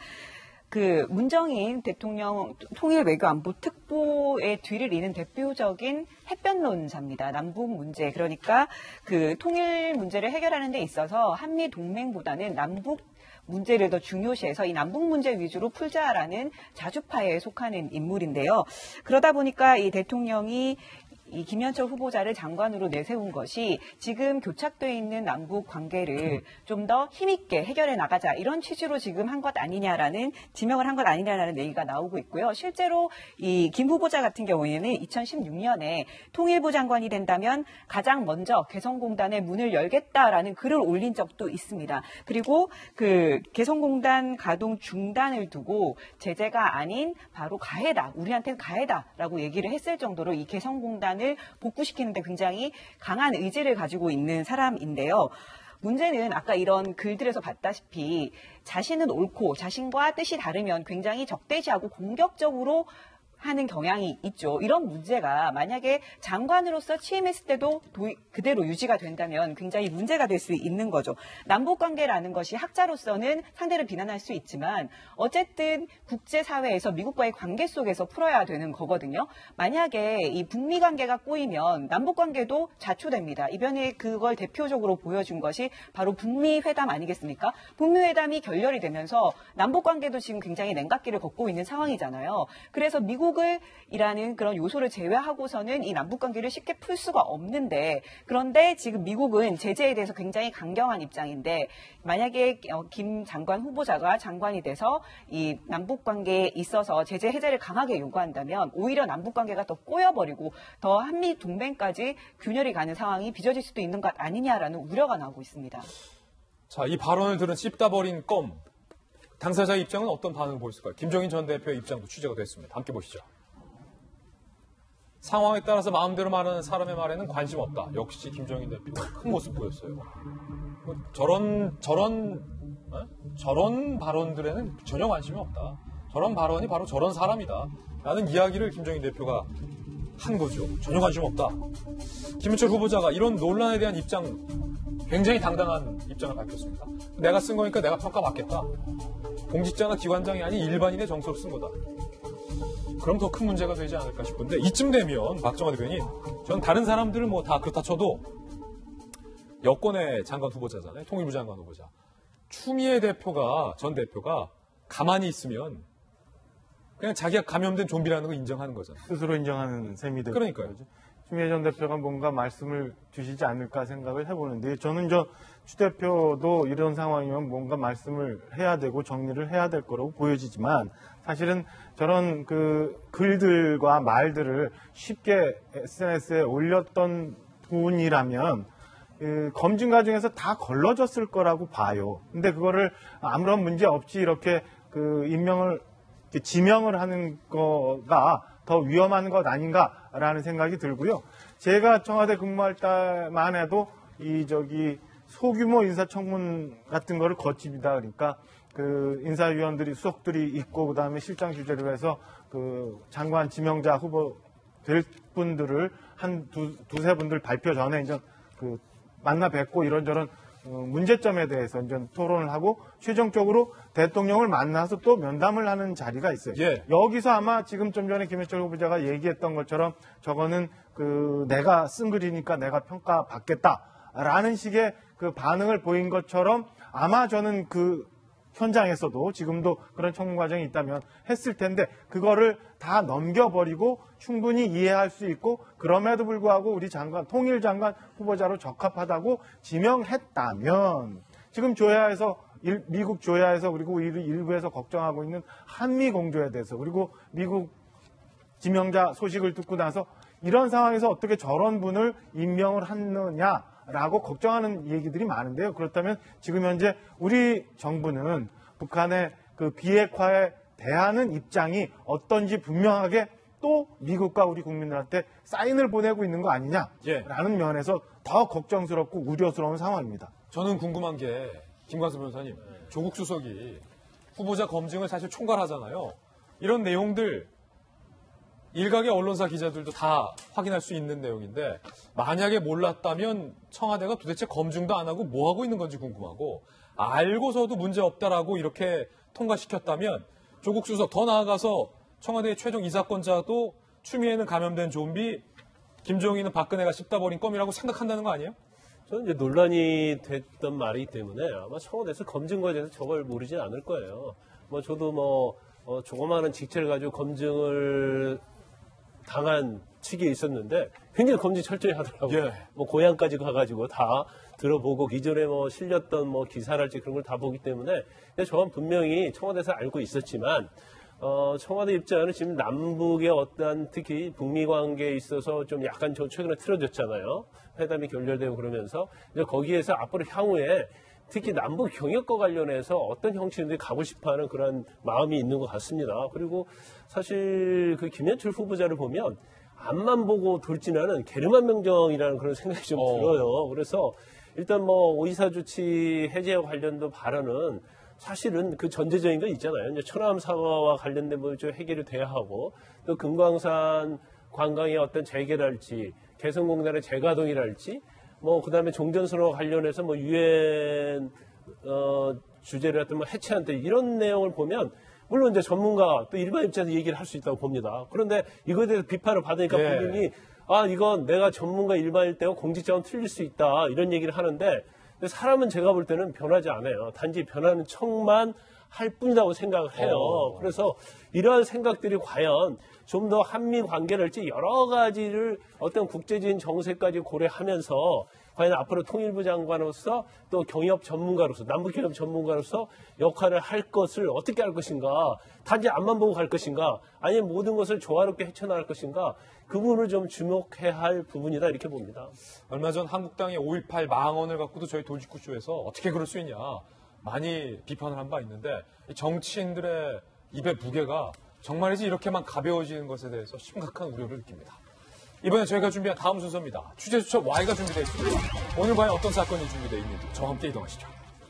그 문정인 대통령 통일외교안보 특보의 뒤를 잇는 대표적인 햇변론자입니다. 남북 문제, 그러니까 그 통일 문제를 해결하는 데 있어서 한미 동맹보다는 남북 문제를 더 중요시해서 이 남북 문제 위주로 풀자라는 자주파에 속하는 인물인데요. 그러다 보니까 이 대통령이 이 김현철 후보자를 장관으로 내세운 것이 지금 교착되어 있는 남북 관계를 좀 더 힘있게 해결해 나가자, 이런 취지로 지금 한 것 아니냐라는, 지명을 한 것 아니냐라는 얘기가 나오고 있고요. 실제로 이 김 후보자 같은 경우에는 2016년에 통일부 장관이 된다면 가장 먼저 개성공단의 문을 열겠다라는 글을 올린 적도 있습니다. 그리고 그 개성공단 가동 중단을 두고 제재가 아닌 바로 가해다, 우리한테는 가해다라고 얘기를 했을 정도로 이 개성공단을 복구시키는데 굉장히 강한 의지를 가지고 있는 사람인데요. 문제는 아까 이런 글들에서 봤다시피 자신은 옳고 자신과 뜻이 다르면 굉장히 적대시하고 공격적으로 하는 경향이 있죠. 이런 문제가 만약에 장관으로서 취임했을 때도 그대로 유지가 된다면 굉장히 문제가 될 수 있는 거죠. 남북관계라는 것이 학자로서는 상대를 비난할 수 있지만 어쨌든 국제사회에서 미국과의 관계 속에서 풀어야 되는 거거든요. 만약에 이 북미 관계가 꼬이면 남북관계도 자초됩니다. 이번에 그걸 대표적으로 보여준 것이 바로 북미 회담 아니겠습니까? 북미 회담이 결렬이 되면서 남북관계도 지금 굉장히 냉각기를 걷고 있는 상황이잖아요. 그래서 미국이라는 그런 요소를 제외하고서는 이 남북관계를 쉽게 풀 수가 없는데, 그런데 지금 미국은 제재에 대해서 굉장히 강경한 입장인데 만약에 김 장관 후보자가 장관이 돼서 이 남북관계에 있어서 제재 해제를 강하게 요구한다면 오히려 남북관계가 더 꼬여버리고 더 한미 동맹까지 균열이 가는 상황이 빚어질 수도 있는 것 아니냐라는 우려가 나오고 있습니다. 자, 이 발언을 들은 씹다 버린 껌. 당사자의 입장은 어떤 반응을 보였을까요? 김종인 전 대표의 입장도 취재가 됐습니다. 함께 보시죠. 상황에 따라서 마음대로 말하는 사람의 말에는 관심 없다. 역시 김종인 대표 큰 모습 보였어요. 저런 발언들에는 전혀 관심이 없다. 저런 발언이 바로 저런 사람이다. 라는 이야기를 김종인 대표가 한 거죠. 전혀 관심 없다. 김현철 후보자가 이런 논란에 대한 입장, 굉장히 당당한 입장을 밝혔습니다. 내가 쓴 거니까 내가 평가받겠다. 공직자나 기관장이 아닌 일반인의 정서를 쓴 거다. 그럼 더 큰 문제가 되지 않을까 싶은데, 이쯤 되면 박정화 대변인, 전 다른 사람들은 뭐 다 그렇다 쳐도 여권의 장관 후보자잖아요. 통일부 장관 후보자. 추미애 전 대표가 가만히 있으면 그냥 자기가 감염된 좀비라는 거 인정하는 거잖아요. 스스로 인정하는 셈이 되고. 그러니까요. 추미애 전 대표가 뭔가 말씀을 주시지 않을까 생각을 해보는데, 저는 추 대표도 이런 상황이면 뭔가 말씀을 해야 되고 정리를 해야 될 거라고 보여지지만, 사실은 저런 그 글들과 말들을 쉽게 SNS에 올렸던 분이라면 그 검증 과정에서 다 걸러졌을 거라고 봐요. 근데 그거를 아무런 문제 없이 이렇게 그 지명을 하는 거가 더 위험한 것 아닌가라는 생각이 들고요. 제가 청와대 근무할 때만 해도 소규모 인사청문 같은 거를 거칩니다. 그러니까 그 인사위원들이 수석들이 있고 그다음에 실장 주재로 해서 그 장관 지명자 후보 될 분들을 한 두세 분들 발표 전에 이제 그 만나 뵙고 이런저런 문제점에 대해서 이제 토론을 하고 최종적으로 대통령을 만나서 또 면담을 하는 자리가 있어요. 예. 여기서 아마 지금 좀 전에 김현철 후보자가 얘기했던 것처럼 저거는 그 내가 쓴 글이니까 내가 평가받겠다라는 식의 그 반응을 보인 것처럼 아마 저는 그 현장에서도 지금도 그런 청문 과정이 있다면 했을 텐데, 그거를 다 넘겨버리고 충분히 이해할 수 있고 그럼에도 불구하고 우리 통일 장관 후보자로 적합하다고 지명했다면, 지금 미국 조야에서 그리고 일부에서 걱정하고 있는 한미 공조에 대해서, 그리고 미국 지명자 소식을 듣고 나서 이런 상황에서 어떻게 저런 분을 임명을 하느냐라고 걱정하는 얘기들이 많은데요. 그렇다면 지금 현재 우리 정부는 북한의 그 비핵화에 대하는 입장이 어떤지 분명하게 또 미국과 우리 국민들한테 사인을 보내고 있는 거 아니냐라는 면에서 더 걱정스럽고 우려스러운 상황입니다. 저는 궁금한 게, 김관수 변호사님, 조국 수석이 후보자 검증을 사실 총괄하잖아요. 이런 내용들 일각의 언론사 기자들도 다 확인할 수 있는 내용인데 만약에 몰랐다면 청와대가 도대체 검증도 안 하고 뭐 하고 있는 건지 궁금하고 알고서도 문제 없다라고 이렇게 통과시켰다면 조국 수석 더 나아가서 청와대의 최종 이사권자도 추미애는 감염된 좀비, 김종인은 박근혜가 씹다 버린 껌이라고 생각한다는 거 아니에요? 저는 이제 논란이 됐던 말이기 때문에 아마 청와대에서 검증 과정에서 저걸 모르진 않을 거예요. 뭐 저도 조그마한 직책을 가지고 검증을 당한 측이 있었는데 굉장히 검증 철저히 하더라고요. 예. 뭐 고향까지 가가지고 다 들어보고 기존에 실렸던 기사랄지 그런 걸 다 보기 때문에 저는 분명히 청와대에서 알고 있었지만 청와대 입장은 지금 남북의 어떤 특히 북미 관계에 있어서 좀 약간 최근에 틀어졌잖아요. 회담이 결렬되고 그러면서 이제 거기에서 앞으로 향후에 특히 남북 경협과 관련해서 어떤 형식인지 가고 싶어하는 그런 마음이 있는 것 같습니다. 그리고 사실 그 김현철 후보자를 보면 앞만 보고 돌진하는 게르만 명정이라는 그런 생각이 좀 들어요. 그래서 일단 오이사 조치 해제와 관련된 발언은 사실은 그 전제적인 거 있잖아요. 이제 천안 사과와 관련된 좀 해결이 돼야 하고 또 금강산 관광의 어떤 재개랄지 개성공단의 재가동이랄지 그다음에 종전선언과 관련해서 유엔 주제를 했던 해체한 때 이런 내용을 보면 물론 이제 전문가 또 일반 입장에서 얘기를 할 수 있다고 봅니다. 그런데 이거에 대해서 비판을 받으니까 본인이 이건 내가 전문가 일반일 때와 공직자는 틀릴 수 있다 이런 얘기를 하는데 사람은 제가 볼 때는 변하지 않아요. 단지 변하는 척만 할 뿐이라고 생각을 해요. 그래서 이러한 생각들이 과연 좀 더 한미 관계랄지 여러 가지를 어떤 국제적인 정세까지 고려하면서 과연 앞으로 통일부 장관으로서 또 경협 전문가로서 남북 경협 전문가로서 역할을 할 것을 어떻게 할 것인가, 단지 앞만 보고 갈 것인가, 아니면 모든 것을 조화롭게 헤쳐나갈 것인가, 그 부분을 좀 주목해야 할 부분이다 이렇게 봅니다. 얼마 전 한국당의 5.18 망언을 갖고도 저희 돌직구쇼에서 어떻게 그럴 수 있냐 많이 비판을 한 바 있는데 정치인들의 입의 무게가 정말이지 이렇게만 가벼워지는 것에 대해서 심각한 우려를 느낍니다. 이번에 저희가 준비한 다음 순서입니다. 취재수첩 Y가 준비되어 있습니다. 오늘 과연 어떤 사건이 준비되어 있는지 저와 함께 이동하시죠.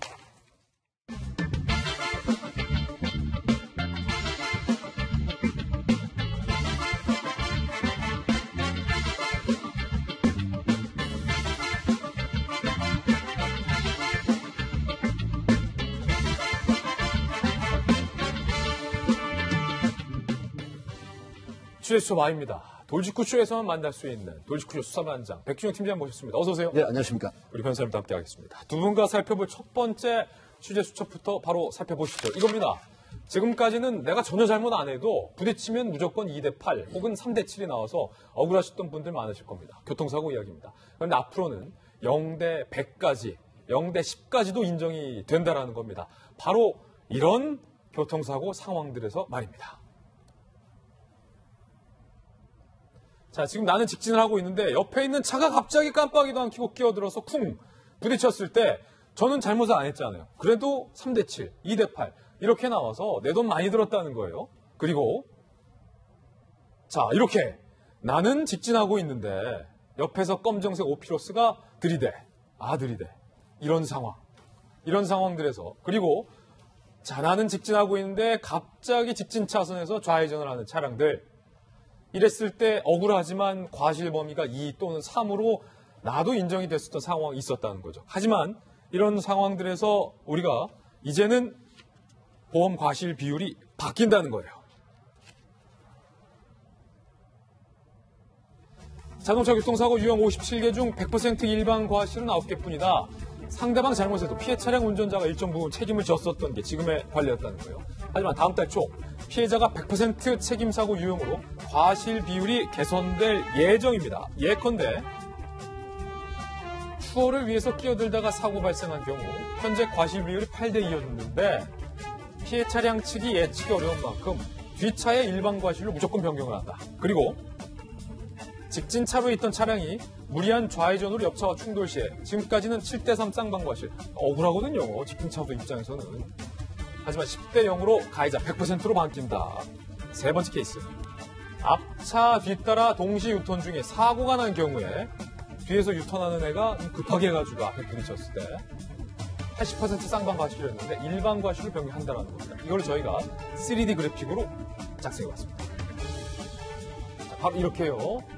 취재수첩 Y입니다. 돌직구쇼에서만 만날 수 있는 돌직구쇼 수사반장 백준영 팀장 모셨습니다. 어서 오세요. 네, 안녕하십니까. 우리 변호사님도 함께 하겠습니다. 두 분과 살펴볼 첫 번째 취재수첩부터 바로 살펴보시죠. 이겁니다. 지금까지는 내가 전혀 잘못 안 해도 부딪히면 무조건 2대8 혹은 3대7이 나와서 억울하셨던 분들 많으실 겁니다. 교통사고 이야기입니다. 그런데 앞으로는 0대100까지, 0대10까지도 인정이 된다라는 겁니다. 바로 이런 교통사고 상황들에서 말입니다. 자, 지금 나는 직진을 하고 있는데 옆에 있는 차가 갑자기 깜빡이도 안 켜고 끼어들어서 쿵 부딪혔을 때 저는 잘못을 안 했잖아요. 그래도 3대7, 2대8 이렇게 나와서 내 돈 많이 들었다는 거예요. 그리고 자, 이렇게 나는 직진하고 있는데 옆에서 검정색 오피로스가 들이대. 이런 상황들에서 그리고 자, 나는 직진하고 있는데 갑자기 직진 차선에서 좌회전을 하는 차량들 이랬을 때 억울하지만 과실 범위가 2 또는 3으로 나도 인정이 됐었던 상황이 있었다는 거죠. 하지만 이런 상황들에서 우리가 이제는 보험 과실 비율이 바뀐다는 거예요. 자동차 교통사고 유형 57개 중 100% 일반 과실은 9개뿐이다. 상대방 잘못에도 피해 차량 운전자가 일정 부분 책임을 졌었던 게 지금의 관례였다는 거예요. 하지만 다음 달 초 피해자가 100% 책임사고 유형으로 과실 비율이 개선될 예정입니다. 예컨대 추월을 위해서 끼어들다가 사고 발생한 경우 현재 과실 비율이 8대2였는데 피해 차량 측이 예측이 어려운 만큼 뒷차의 일반 과실로 무조건 변경을 한다. 그리고 직진차로에 있던 차량이 무리한 좌회전으로 옆차와 충돌 시에 지금까지는 7대3 쌍방 과실. 억울하거든요. 직진차도 입장에서는. 하지만 10대0으로 가해자 100%로 바뀐다. 세 번째 케이스. 앞차 뒤따라 동시 유턴 중에 사고가 난 경우에 뒤에서 유턴하는 애가 급하게 해가지고 앞에 부딪혔을 때 80% 쌍방 과실이었는데 일반 과실로 변경한다는 겁니다. 이걸 저희가 3D 그래픽으로 작성해봤습니다. 바로 이렇게요.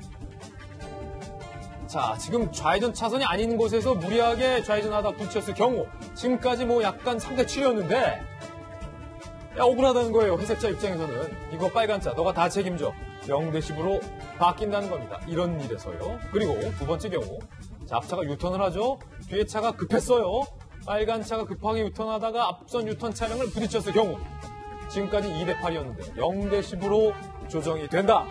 자, 지금 좌회전 차선이 아닌 곳에서 무리하게 좌회전하다 부딪혔을 경우 지금까지 뭐 약간 3대 7이었는데 야, 억울하다는 거예요. 회색차 입장에서는. 이거 빨간 차 너가 다 책임져. 0대 10으로 바뀐다는 겁니다. 이런 일에서요. 그리고 두 번째 경우 자, 앞차가 유턴을 하죠. 뒤에 차가 급했어요. 빨간 차가 급하게 유턴하다가 앞선 유턴 차량을 부딪혔을 경우 지금까지 2대 8이었는데 0대 10으로 조정이 된다.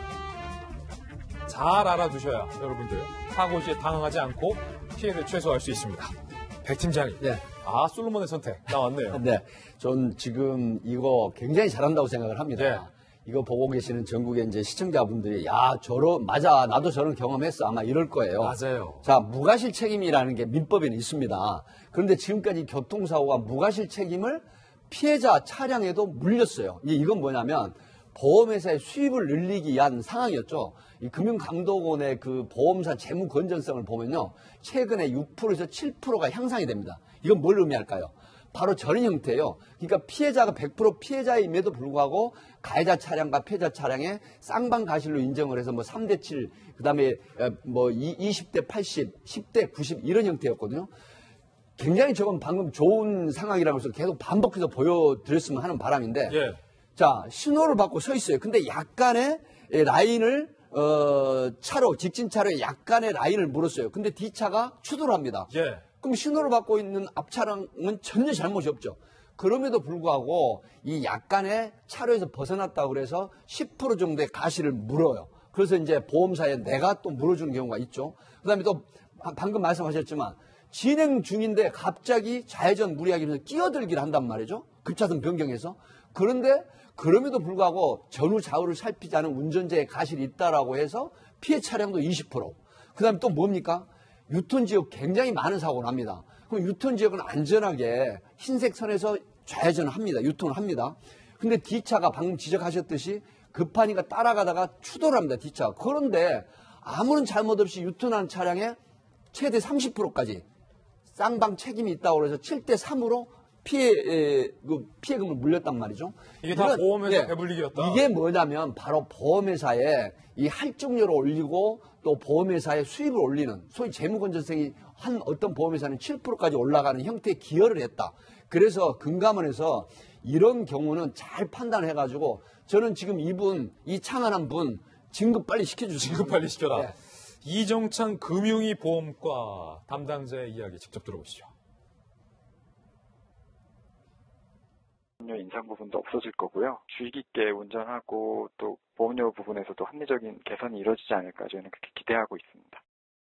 잘 알아두셔야 여러분들 사고 시에 당황하지 않고 피해를 최소화할 수 있습니다. 백 팀장님. 네. 아, 솔로몬의 선택 나왔네요. 네. 전 지금 이거 굉장히 잘한다고 생각을 합니다. 네. 이거 보고 계시는 전국의 이제 시청자분들이 야, 맞아. 나도 저런 경험했어. 아마 이럴 거예요. 맞아요. 자, 무과실 책임이라는 게 민법에는 있습니다. 그런데 지금까지 교통사고가 무과실 책임을 피해자 차량에도 물렸어요. 이건 뭐냐면 보험회사의 수입을 늘리기 위한 상황이었죠. 이 금융감독원의 그 보험사 재무 건전성을 보면요. 최근에 6%에서 7%가 향상이 됩니다. 이건 뭘 의미할까요? 바로 저런 형태예요. 그러니까 피해자가 100% 피해자임에도 불구하고 가해자 차량과 피해자 차량의 쌍방 과실로 인정을 해서 뭐 3대 7, 그다음에 뭐 20대 80, 10대 90 이런 형태였거든요. 굉장히 저건 방금 좋은 상황이라고 해서 계속 반복해서 보여드렸으면 하는 바람인데 예. 자, 신호를 받고 서 있어요. 근데 약간의 라인을 차로 직진 차로에 약간의 라인을 물었어요. 근데 뒤차가 추돌을 합니다. 예. 그럼 신호를 받고 있는 앞 차량은 전혀 잘못이 없죠. 그럼에도 불구하고 이 약간의 차로에서 벗어났다고 그래서 10% 정도의 가시를 물어요. 그래서 이제 보험사에 내가 또 물어주는 경우가 있죠. 그다음에 또 방금 말씀하셨지만 진행 중인데 갑자기 좌회전 무리하게 해서 끼어들기를 한단 말이죠. 급차선 변경해서. 그런데 그럼에도 불구하고 전후 좌우를 살피지 않은 운전자의 가실이 있다라고 해서 피해 차량도 20%. 그다음에 또 뭡니까? 유턴 지역 굉장히 많은 사고가 납니다. 그럼 유턴 지역은 안전하게 흰색 선에서 좌회전을 합니다. 유턴을 합니다. 근데 뒤차가 방금 지적하셨듯이 급하니까 따라가다가 추돌을 합니다. 뒤차가. 그런데 아무런 잘못 없이 유턴한 차량에 최대 30%까지 쌍방 책임이 있다고 해서 7대 3으로 피해금을 물렸단 말이죠. 이게 다 보험회사 배불리기였다. 이게 뭐냐면 바로 보험회사에 이 할증료를 올리고 또 보험회사의 수입을 올리는 소위 재무건전성이 한 어떤 보험회사는 7%까지 올라가는 형태의 기여를 했다. 그래서 금감원에서 이런 경우는 잘 판단해가지고 저는 지금 이 창안한 분 진급 빨리 시켜주세요. 진급 빨리 시켜라. 네. 이정찬 금융위 보험과 담당자의 이야기 직접 들어보시죠. 인상 부분도 없어질 거고요. 주의 깊게 운전하고 또 보험료 부분에서도 합리적인 개선이 이루어지지 않을까 저는 그렇게 기대하고 있습니다.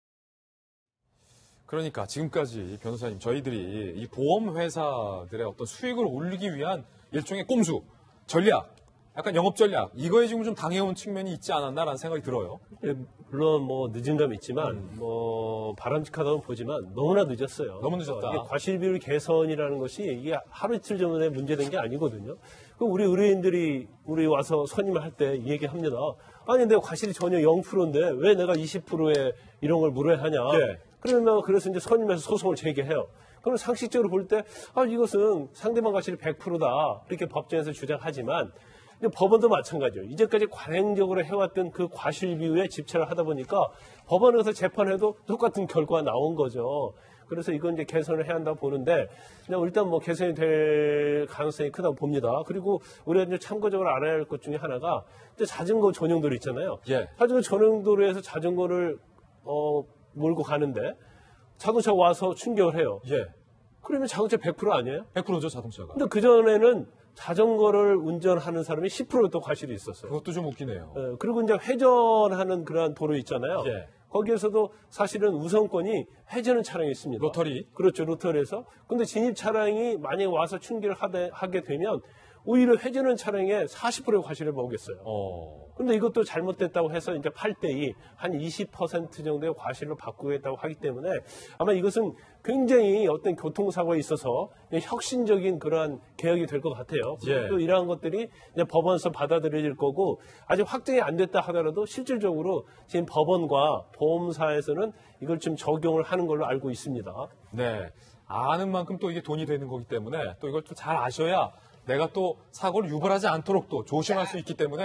그러니까 지금까지 변호사님 저희들이 이 보험회사들의 어떤 수익을 올리기 위한 일종의 꼼수, 전략, 약간 영업 전략 이거에 지금 좀 당해온 측면이 있지 않았나라는 생각이 들어요. 예, 물론 뭐 늦은 감이 있지만 뭐 바람직하다고 보지만 너무나 늦었어요. 너무 늦었다. 이게 과실비율 개선이라는 것이 이게 하루 이틀 전에 문제된 게 아니거든요. 그 우리 의뢰인들이 우리 와서 선임을 할 때 이 얘기합니다. 아니 내가 과실이 전혀 0%인데 왜 내가 20%에 이런 걸 물어야 하냐. 네. 그러면 그래서 이제 선임해서 소송을 제기해요. 그럼 상식적으로 볼 때 이것은 상대방 과실이 100%다 이렇게 법정에서 주장하지만 근데 법원도 마찬가지예요. 이제까지 관행적으로 해왔던 그 과실비율에 집착을 하다 보니까 법원에서 재판해도 똑같은 결과가 나온 거죠. 그래서 이건 이제 개선을 해야 한다고 보는데 그냥 일단 뭐 개선이 될 가능성이 크다고 봅니다. 그리고 우리가 이제 참고적으로 알아야 할 것 중에 하나가 이제 자전거 전용도로 있잖아요. 예. 자전거 전용도로에서 자전거를 몰고 가는데 자동차가 와서 충격을 해요. 예. 그러면 자동차 100% 아니에요? 100%죠 자동차가. 근데 그전에는 자전거를 운전하는 사람이 10%또 과실이 있었어요. 그것도 좀 웃기네요. 예, 그리고 이제 회전하는 그러한 도로 있잖아요. 예. 거기에서도 사실은 우선권이 회전하는 차량이 있습니다. 로터리. 그렇죠. 로터리에서. 근데 진입 차량이 만약에 와서 충격을 하게 되면 오히려 회전하는 차량에 40%의 과실을 먹겠어요. 근데 이것도 잘못됐다고 해서 이제 8대2, 한 20% 정도의 과실로 바꾸겠다고 하기 때문에 아마 이것은 굉장히 어떤 교통사고에 있어서 혁신적인 그러한 개혁이 될 것 같아요. 예. 또 이러한 것들이 이제 법원에서 받아들여질 거고 아직 확정이 안 됐다 하더라도 실질적으로 지금 법원과 보험사에서는 이걸 좀 적용을 하는 걸로 알고 있습니다. 네. 아는 만큼 또 이게 돈이 되는 거기 때문에 또 이걸 또 잘 아셔야 내가 또 사고를 유발하지 않도록 또 조심할 수 있기 때문에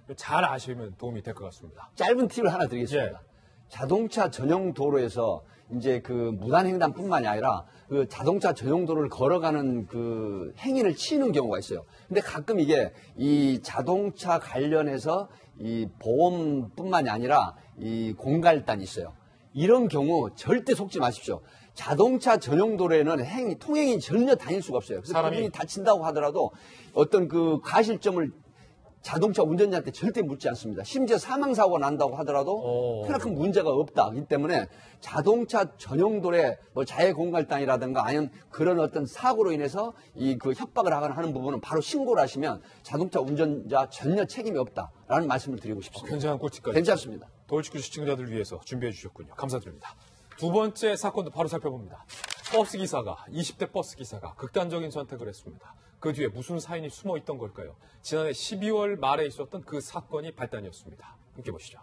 잘 아시면 도움이 될 것 같습니다. 짧은 팁을 하나 드리겠습니다. 자동차 전용 도로에서 이제 그 무단횡단뿐만이 아니라 그 자동차 전용 도로를 걸어가는 그 행위를 치는 경우가 있어요. 근데 가끔 이게 이 자동차 관련해서 이 보험뿐만이 아니라 이 공갈단이 있어요. 이런 경우 절대 속지 마십시오. 자동차 전용 도로에는 통행이 전혀 다닐 수가 없어요. 그래서 사람이 다친다고 하더라도 어떤 그 과실점을 자동차 운전자한테 절대 묻지 않습니다. 심지어 사망사고가 난다고 하더라도 크나큰 문제가 없다기 때문에 자동차 전용도로에 뭐 자해공갈단이라든가 아니면 그런 어떤 사고로 인해서 이 그 협박을 하거나 하는 부분은 바로 신고를 하시면 자동차 운전자 전혀 책임이 없다라는 말씀을 드리고 싶습니다. 굉장한 꿀팁까지. 괜찮습니다. 돌직구 시청자들 위해서 준비해 주셨군요. 감사드립니다. 두 번째 사건도 바로 살펴봅니다. 버스 기사가 20대 버스 기사가 극단적인 선택을 했습니다. 그 뒤에 무슨 사인이 숨어 있던 걸까요? 지난해 12월 말에 있었던 그 사건이 발단이었습니다. 함께 보시죠.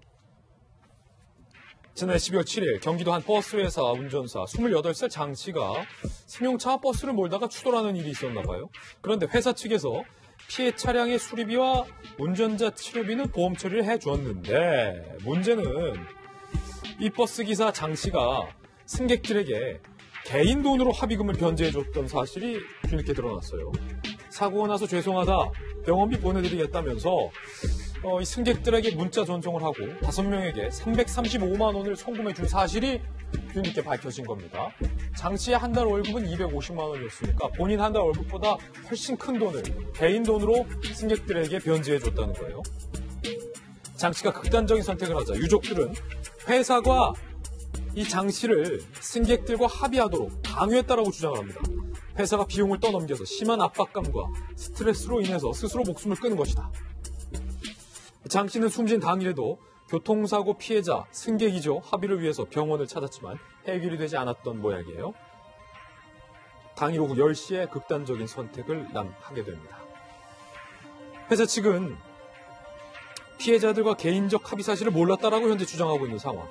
지난해 12월 7일 경기도 한 버스 회사 운전사 28살 장 씨가 승용차 버스를 몰다가 추돌하는 일이 있었나 봐요. 그런데 회사 측에서 피해 차량의 수리비와 운전자 치료비는 보험 처리를 해주었는데 문제는 이 버스 기사 장 씨가 승객들에게 개인 돈으로 합의금을 변제해줬던 사실이 뒤늦게 드러났어요. 사고가 나서 죄송하다, 병원비 보내드리겠다면서 이 승객들에게 문자 전송을 하고 5명에게 335만 원을 송금해준 사실이 뒤늦게 밝혀진 겁니다. 장 씨의 한 달 월급은 250만 원이었으니까 본인 한 달 월급보다 훨씬 큰 돈을 개인 돈으로 승객들에게 변제해줬다는 거예요. 장 씨가 극단적인 선택을 하자 유족들은 회사가 이 장 씨를 승객들과 합의하도록 강요했다라고 주장을 합니다. 회사가 비용을 떠넘겨서 심한 압박감과 스트레스로 인해서 스스로 목숨을 끊은 것이다. 장 씨는 숨진 당일에도 교통사고 피해자, 승객이죠. 합의를 위해서 병원을 찾았지만 해결이 되지 않았던 모양이에요. 당일 오후 10시에 극단적인 선택을 하게 됩니다. 회사 측은 피해자들과 개인적 합의 사실을 몰랐다라고 현재 주장하고 있는 상황.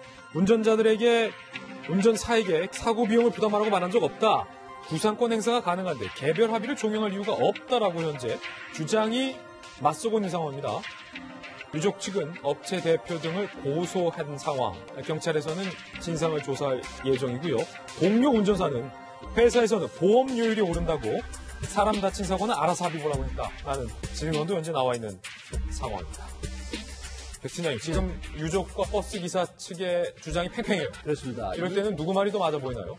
운전사에게 사고 비용을 부담하라고 말한 적 없다. 구상권 행사가 가능한데 개별 합의를 종용할 이유가 없다라고 현재 주장이 맞서고 있는 상황입니다. 유족 측은 업체 대표 등을 고소한 상황. 경찰에서는 진상을 조사할 예정이고요. 동료 운전사는 회사에서는 보험료율이 오른다고 사람 다친 사고는 알아서 합의 보라고 했다라는 증언도 현재 나와 있는 상황입니다. 백 팀장님, 지금 유족과 버스 기사 측의 주장이 팽팽해요. 그렇습니다. 이럴 때는 누구 말이 더 맞아 보이나요?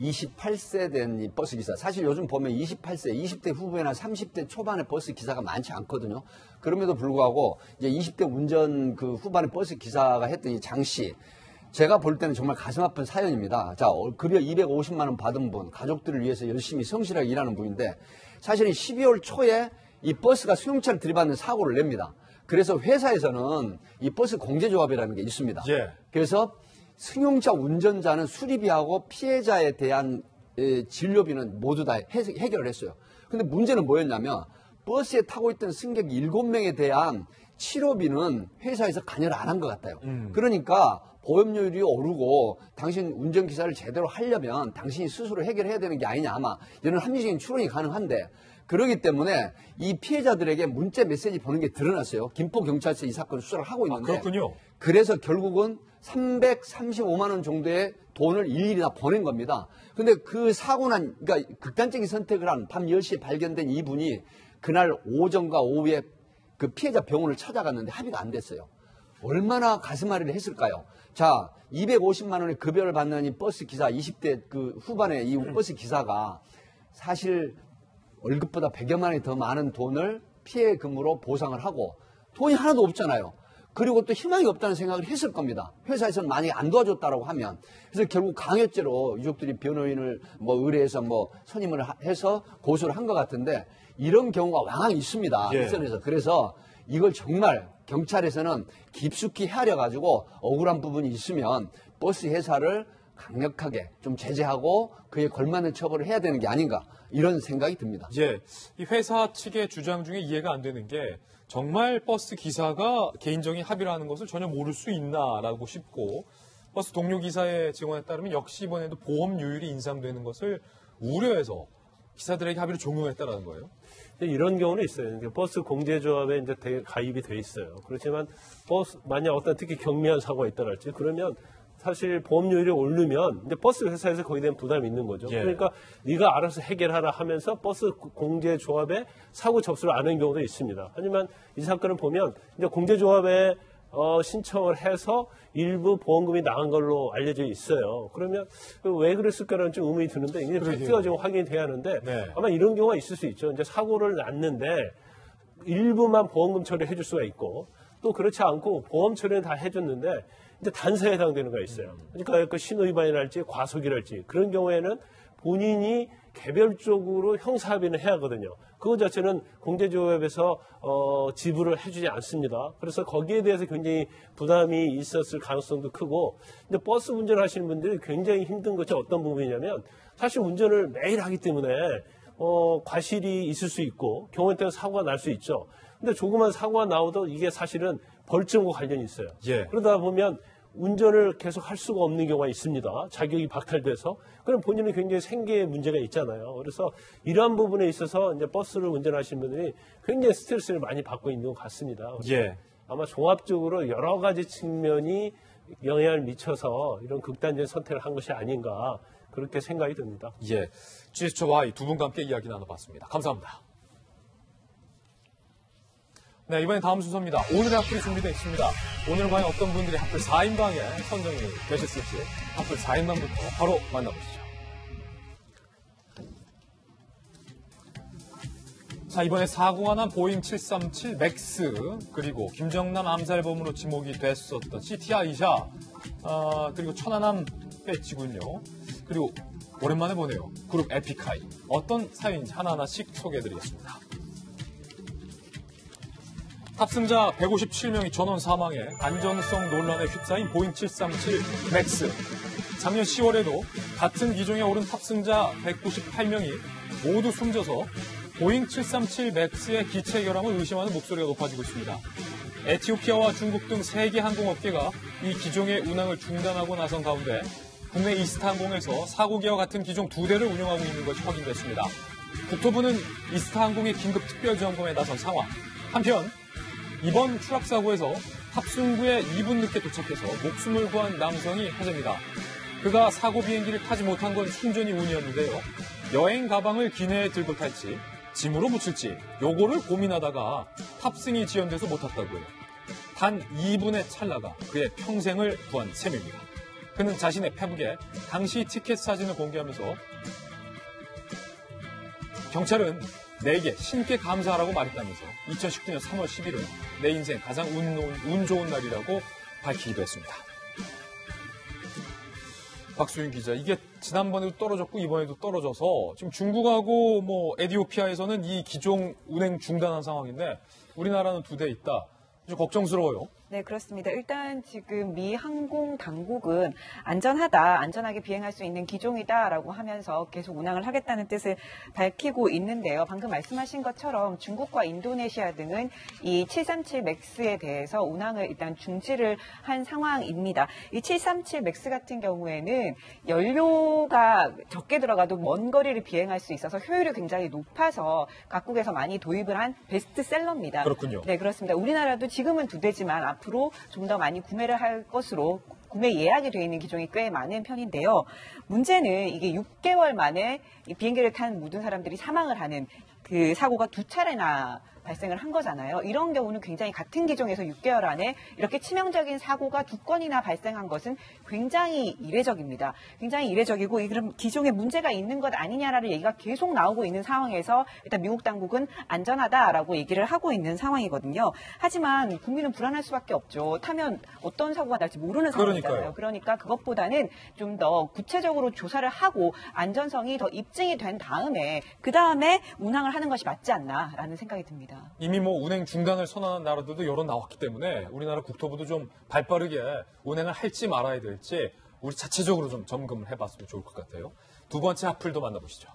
28세 된 이 버스 기사. 사실 요즘 보면 28세, 20대 후반이나 30대 초반의 버스 기사가 많지 않거든요. 그럼에도 불구하고 이제 20대 운전 그 후반의 버스 기사가 했던 이 장 씨. 제가 볼 때는 정말 가슴 아픈 사연입니다. 자, 급여 250만 원 받은 분, 가족들을 위해서 열심히 성실하게 일하는 분인데 사실은 12월 초에 이 버스가 승용차를 들이받는 사고를 냅니다. 그래서 회사에서는 이 버스 공제조합이라는 게 있습니다. 예. 그래서 승용차 운전자는 수리비하고 피해자에 대한 진료비는 모두 다 해결을 했어요. 근데 문제는 뭐였냐면 버스에 타고 있던 승객 7명에 대한 치료비는 회사에서 관여를 안 한 것 같아요. 그러니까 보험료율이 오르고 당신 운전기사를 제대로 하려면 당신이 스스로 해결해야 되는 게 아니냐 아마 이런 합리적인 추론이 가능한데 그렇기 때문에 이 피해자들에게 문자 메시지 보낸 게 드러났어요. 김포경찰서 이 사건을 수사를 하고 있는데 그렇군요. 그래서 결국은 335만 원 정도의 돈을 일일이 다 보낸 겁니다. 근데 그 사고 난, 그러니까 극단적인 선택을 한 밤 10시에 발견된 이분이 그날 오전과 오후에 그 피해자 병원을 찾아갔는데 합의가 안 됐어요. 얼마나 가슴앓이를 했을까요? 자, 250만 원의 급여를 받는 이 버스 기사, 20대 그 후반의 이 버스 기사가 사실 월급보다 100여만 원이 더 많은 돈을 피해금으로 보상을 하고 돈이 하나도 없잖아요. 그리고 또 희망이 없다는 생각을 했을 겁니다. 회사에서는 만약에 안 도와줬다라고 하면. 그래서 결국 강요죄로 유족들이 변호인을 의뢰해서 선임을 해서 고소를 한 것 같은데 이런 경우가 왕왕 있습니다. 일선에서. 그래서 이걸 정말 경찰에서는 깊숙이 헤아려가지고 억울한 부분이 있으면 버스 회사를 강력하게 좀 제재하고 그에 걸맞는 처벌을 해야 되는 게 아닌가 이런 생각이 듭니다. 예, 이 회사 측의 주장 중에 이해가 안 되는 게 정말 버스 기사가 개인적인 합의를 하는 것을 전혀 모를 수 있나라고 싶고 버스 동료 기사의 증언에 따르면 역시 이번에도 보험료율이 인상되는 것을 우려해서 기사들에게 합의를 종용했다라는 거예요? 이런 경우는 있어요. 버스 공제조합에 이제 가입이 돼 있어요. 그렇지만 버스 만약 어떤 특히 경미한 사고가 있다랄지 그러면 사실 보험료율이 오르면 이제 버스 회사에서 거기에 대한 부담이 있는 거죠. 예. 그러니까 네가 알아서 해결하라 하면서 버스 공제조합에 사고 접수를 안 하는 경우도 있습니다. 하지만 이 사건을 보면 이제 공제조합에 신청을 해서 일부 보험금이 나간 걸로 알려져 있어요. 그러면 왜 그랬을까라는 좀 의문이 드는데 이제 팩트가 좀 확인이 돼야 하는데 네. 아마 이런 경우가 있을 수 있죠. 이제 사고를 났는데 일부만 보험금 처리를 해줄 수가 있고 또 그렇지 않고 보험 처리는 다 해줬는데 이제 단서에 해당되는 거 있어요. 그러니까 그 신호위반이랄지 과속이랄지 그런 경우에는 본인이 개별적으로 형사합의는 해야 하거든요. 그거 자체는 공제조합에서 지불을 해주지 않습니다. 그래서 거기에 대해서 굉장히 부담이 있었을 가능성도 크고, 근데 버스 운전을 하시는 분들이 굉장히 힘든 것이 어떤 부분이냐면 사실 운전을 매일 하기 때문에 과실이 있을 수 있고 경우에 따라 사고가 날 수 있죠. 근데 조그만 사고가 나오도 이게 사실은 벌점과 관련이 있어요. 예. 그러다 보면 운전을 계속 할 수가 없는 경우가 있습니다. 자격이 박탈돼서. 그럼 본인은 굉장히 생계에 문제가 있잖아요. 그래서 이러한 부분에 있어서 이제 버스를 운전하시는 분들이 굉장히 스트레스를 많이 받고 있는 것 같습니다. 예. 아마 종합적으로 여러 가지 측면이 영향을 미쳐서 이런 극단적인 선택을 한 것이 아닌가 그렇게 생각이 듭니다. 예. GSY 두 분과 함께 이야기 나눠봤습니다. 감사합니다. 네, 이번엔 다음 순서입니다. 오늘의 학플이 준비되어 있습니다. 오늘 과연 어떤 분들이 학플 4인방에 선정이 되셨을지 학플 4인방부터 바로 만나보시죠. 자, 이번에 사고가 난 보잉 737 맥스 그리고 김정남 암살범으로 지목이 됐었던 CT아이샤 그리고 천안함 배지군요. 그리고 오랜만에 보네요. 그룹 에픽하이. 어떤 사연인지 하나하나씩 소개해드리겠습니다. 탑승자 157명이 전원 사망해 안전성 논란에 휩싸인 보잉 737 맥스. 작년 10월에도 같은 기종에 오른 탑승자 198명이 모두 숨져서 보잉 737 맥스의 기체 결함을 의심하는 목소리가 높아지고 있습니다. 에티오피아와 중국 등 세계 항공업계가 이 기종의 운항을 중단하고 나선 가운데 국내 이스타항공에서 사고기와 같은 기종 2대를 운영하고 있는 것이 확인됐습니다. 국토부는 이스타항공의 긴급 특별점검에 나선 상황. 한편 이번 추락사고에서 탑승구에 2분 늦게 도착해서 목숨을 구한 남성이 화제입니다. 그가 사고 비행기를 타지 못한 건 순전히 운이었는데요. 여행 가방을 기내에 들고 탈지 짐으로 묻힐지 요거를 고민하다가 탑승이 지연돼서 못 탔다고요. 단 2분의 찰나가 그의 평생을 구한 셈입니다. 그는 자신의 페북에 당시 티켓 사진을 공개하면서 경찰은 내게 신께 감사하라고 말했다면서 2019년 3월 11일 내 인생 가장 운 좋은 날이라고 밝히기도 했습니다. 박수윤 기자, 이게 지난번에도 떨어졌고 이번에도 떨어져서 지금 중국하고 에티오피아에서는 이 기종 운행 중단한 상황인데 우리나라는 2대 있다. 좀 걱정스러워요. 네, 그렇습니다. 일단 지금 미 항공 당국은 안전하게 비행할 수 있는 기종이다라고 하면서 계속 운항을 하겠다는 뜻을 밝히고 있는데요. 방금 말씀하신 것처럼 중국과 인도네시아 등은 이 737 맥스에 대해서 운항을 일단 중지를 한 상황입니다. 이 737 맥스 같은 경우에는 연료가 적게 들어가도 먼 거리를 비행할 수 있어서 효율이 굉장히 높아서 각국에서 많이 도입을 한 베스트셀러입니다. 그렇군요. 네, 그렇습니다. 우리나라도 지금은 2대지만 앞으로 좀 더 많이 구매를 할 것으로 구매 예약이 되어 있는 기종이 꽤 많은 편인데요. 문제는 이게 6개월 만에 이 비행기를 탄 모든 사람들이 사망을 하는 그 사고가 2차례나 발생을 한 거잖아요. 이런 경우는 굉장히 같은 기종에서 6개월 안에 이렇게 치명적인 사고가 2건이나 발생한 것은 굉장히 이례적입니다. 굉장히 이례적이고 그럼 기종에 문제가 있는 것 아니냐라는 얘기가 계속 나오고 있는 상황에서 일단 미국 당국은 안전하다라고 얘기를 하고 있는 상황이거든요. 하지만 국민은 불안할 수밖에 없죠. 타면 어떤 사고가 날지 모르는 상황이잖아요. 그러니까 그것보다는 좀 더 구체적으로 조사를 하고 안전성이 더 입증이 된 다음에 그 다음에 운항을 하는 것이 맞지 않나라는 생각이 듭니다. 이미 운행 중단을 선언한 나라들도 여러 나왔기 때문에 우리나라 국토부도 좀 발빠르게 운행을 할지 말아야 될지 우리 자체적으로 좀 점검을 해봤으면 좋을 것 같아요. 두 번째 학플도 만나보시죠.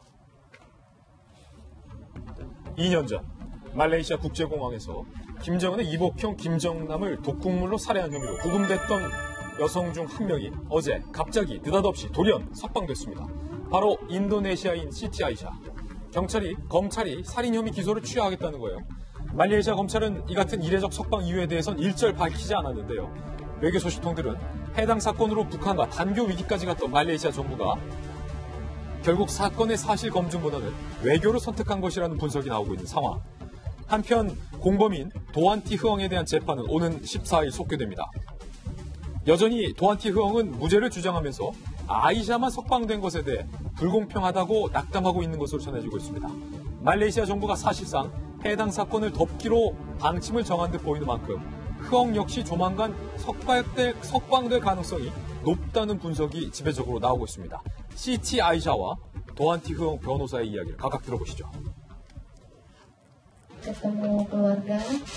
2년 전 말레이시아 국제공항에서 김정은의 이복형 김정남을 독극물로 살해한 혐의로 구금됐던 여성 중 한 명이 어제 갑자기 느닷없이 돌연 석방됐습니다. 바로 인도네시아인 CT아이샤. 검찰이 살인 혐의 기소를 취하하겠다는 거예요. 말레이시아 검찰은 이 같은 이례적 석방 이유에 대해선 일절 밝히지 않았는데요. 외교 소식통들은 해당 사건으로 북한과 단교 위기까지 갔던 말레이시아 정부가 결국 사건의 사실 검증보다는 외교를 선택한 것이라는 분석이 나오고 있는 상황. 한편 공범인 도안티 흐엉에 대한 재판은 오는 14일 속개됩니다. 여전히 도안티 흐엉은 무죄를 주장하면서 아이샤만 석방된 것에 대해 불공평하다고 낙담하고 있는 것으로 전해지고 있습니다. 말레이시아 정부가 사실상 해당 사건을 덮기로 방침을 정한 듯 보이는 만큼 흐엉 역시 조만간 석방될 가능성이 높다는 분석이 지배적으로 나오고 있습니다. 시티 아이샤와 도안티 흐엉 변호사의 이야기를 각각 들어보시죠. Ketemu keluarga,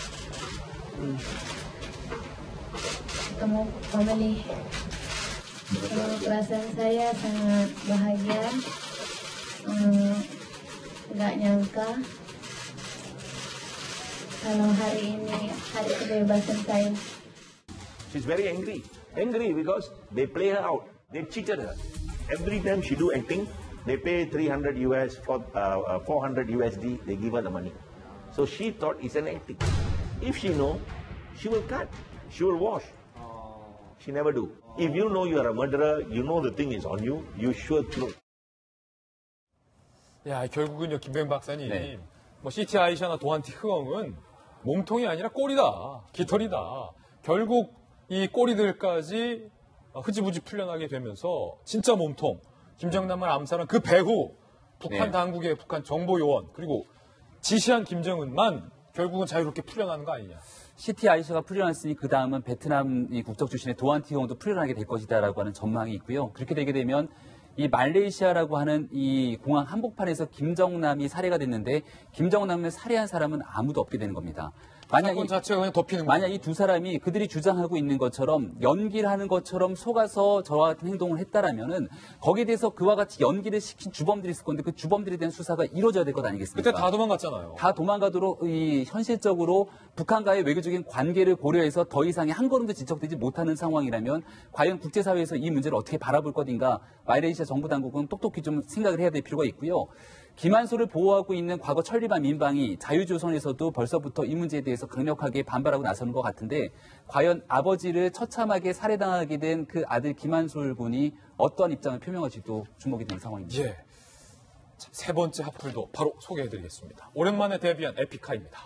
ketemu family. Perasaan saya sangat bahagia, nggak nyangka kalau hari ini hari kebebasan saya. She's very angry because they play her out, they cheated her. Every time she do acting, they pay 300 US for 400 USD, they give her the money. So she thought it's an acting. If she know, she will cut, she will wash. She never do. If you know you are a murderer, you know the thing is on you, you should throw. 야, 결국은요, 김병 박사님, 네. 뭐 시티 아이샤나 도안티 흐엉은 몸통이 아니라 꼬리다, 깃털이다. 결국 이 꼬리들까지 흐지부지 풀려나게 되면서 진짜 몸통, 김정남을 암살한 그 배후, 북한 네. 당국의 북한 정보요원, 그리고 지시한 김정은만 결국은 자유롭게 풀려나는 거 아니냐. 시티 아이샤가 풀려났으니 그 다음은 베트남 국적 출신의 도안티 흐엉도 풀려나게 될 것이다라고 하는 전망이 있고요. 그렇게 되게 되면 이 말레이시아라고 하는 이 공항 한복판에서 김정남이 살해가 됐는데 김정남을 살해한 사람은 아무도 없게 되는 겁니다. 사건 자체가 그냥 덮이는 만약 이 두 사람이 그들이 주장하고 있는 것처럼 연기를 하는 것처럼 속아서 저와 같은 행동을 했다라면은 거기에 대해서 그와 같이 연기를 시킨 주범들이 있을 건데 그 주범들에 대한 수사가 이루어져야 될 것 아니겠습니까? 그때 다 도망갔잖아요. 다 도망가도록 이 현실적으로 북한과의 외교적인 관계를 고려해서 더 이상의 한 걸음도 진척되지 못하는 상황이라면 과연 국제사회에서 이 문제를 어떻게 바라볼 것인가 말레이시아 정부 당국은 똑똑히 좀 생각을 해야 될 필요가 있고요. 김한소를 보호하고 있는 과거 천리반 민방위 자유조선에서도 벌써부터 이 문제에 대해서 강력하게 반발하고 나서는 것 같은데 과연 아버지를 처참하게 살해당하게 된 그 아들 김한솔 군이 어떠한 입장을 표명할지도 주목이 되는 상황입니다. 예. 세 번째 하플도 바로 소개해드리겠습니다. 오랜만에 데뷔한 에픽하입니다.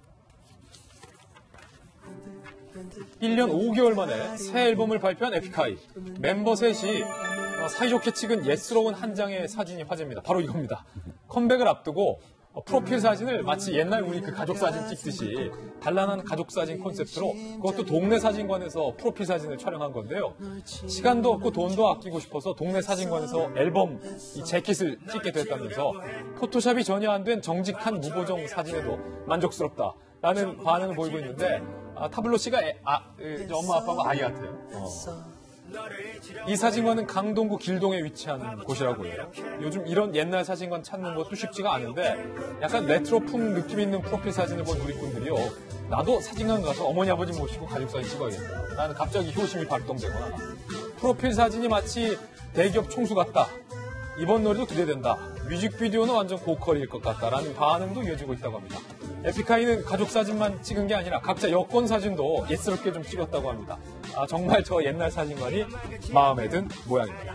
1년 5개월 만에 새 앨범을 발표한 에픽하이. 멤버 셋이 사이좋게 찍은 예스러운 한 장의 사진이 화제입니다. 바로 이겁니다. 컴백을 앞두고 프로필 사진을 마치 옛날 우리 그 가족 사진 찍듯이 단란한 가족 사진 컨셉트로 그것도 동네 사진관에서 프로필 사진을 촬영한 건데요. 시간도 없고 돈도 아끼고 싶어서 동네 사진관에서 앨범 이 재킷을 찍게 됐다면서 포토샵이 전혀 안 된 정직한 무보정 사진에도 만족스럽다라는 반응을 보이고 있는데 타블로 씨가 엄마 아빠가 아이 같아요. 이 사진관은 강동구 길동에 위치한 곳이라고 해요. 요즘 이런 옛날 사진관 찾는 것도 쉽지가 않은데 약간 레트로풍 느낌 있는 프로필 사진을 본 누리꾼들이요. 나도 사진관 가서 어머니 아버지 모시고 가족사진 찍어야겠다. 나는 갑자기 효심이 발동되거나 프로필 사진이 마치 대기업 총수 같다. 이번 노래도 기대된다. 뮤직비디오는 완전 고퀄일 것 같다라는 반응도 이어지고 있다고 합니다. 에픽하이는 가족 사진만 찍은 게 아니라 각자 여권 사진도 예스럽게 좀 찍었다고 합니다. 정말 저 옛날 사진관이 마음에 든 모양입니다.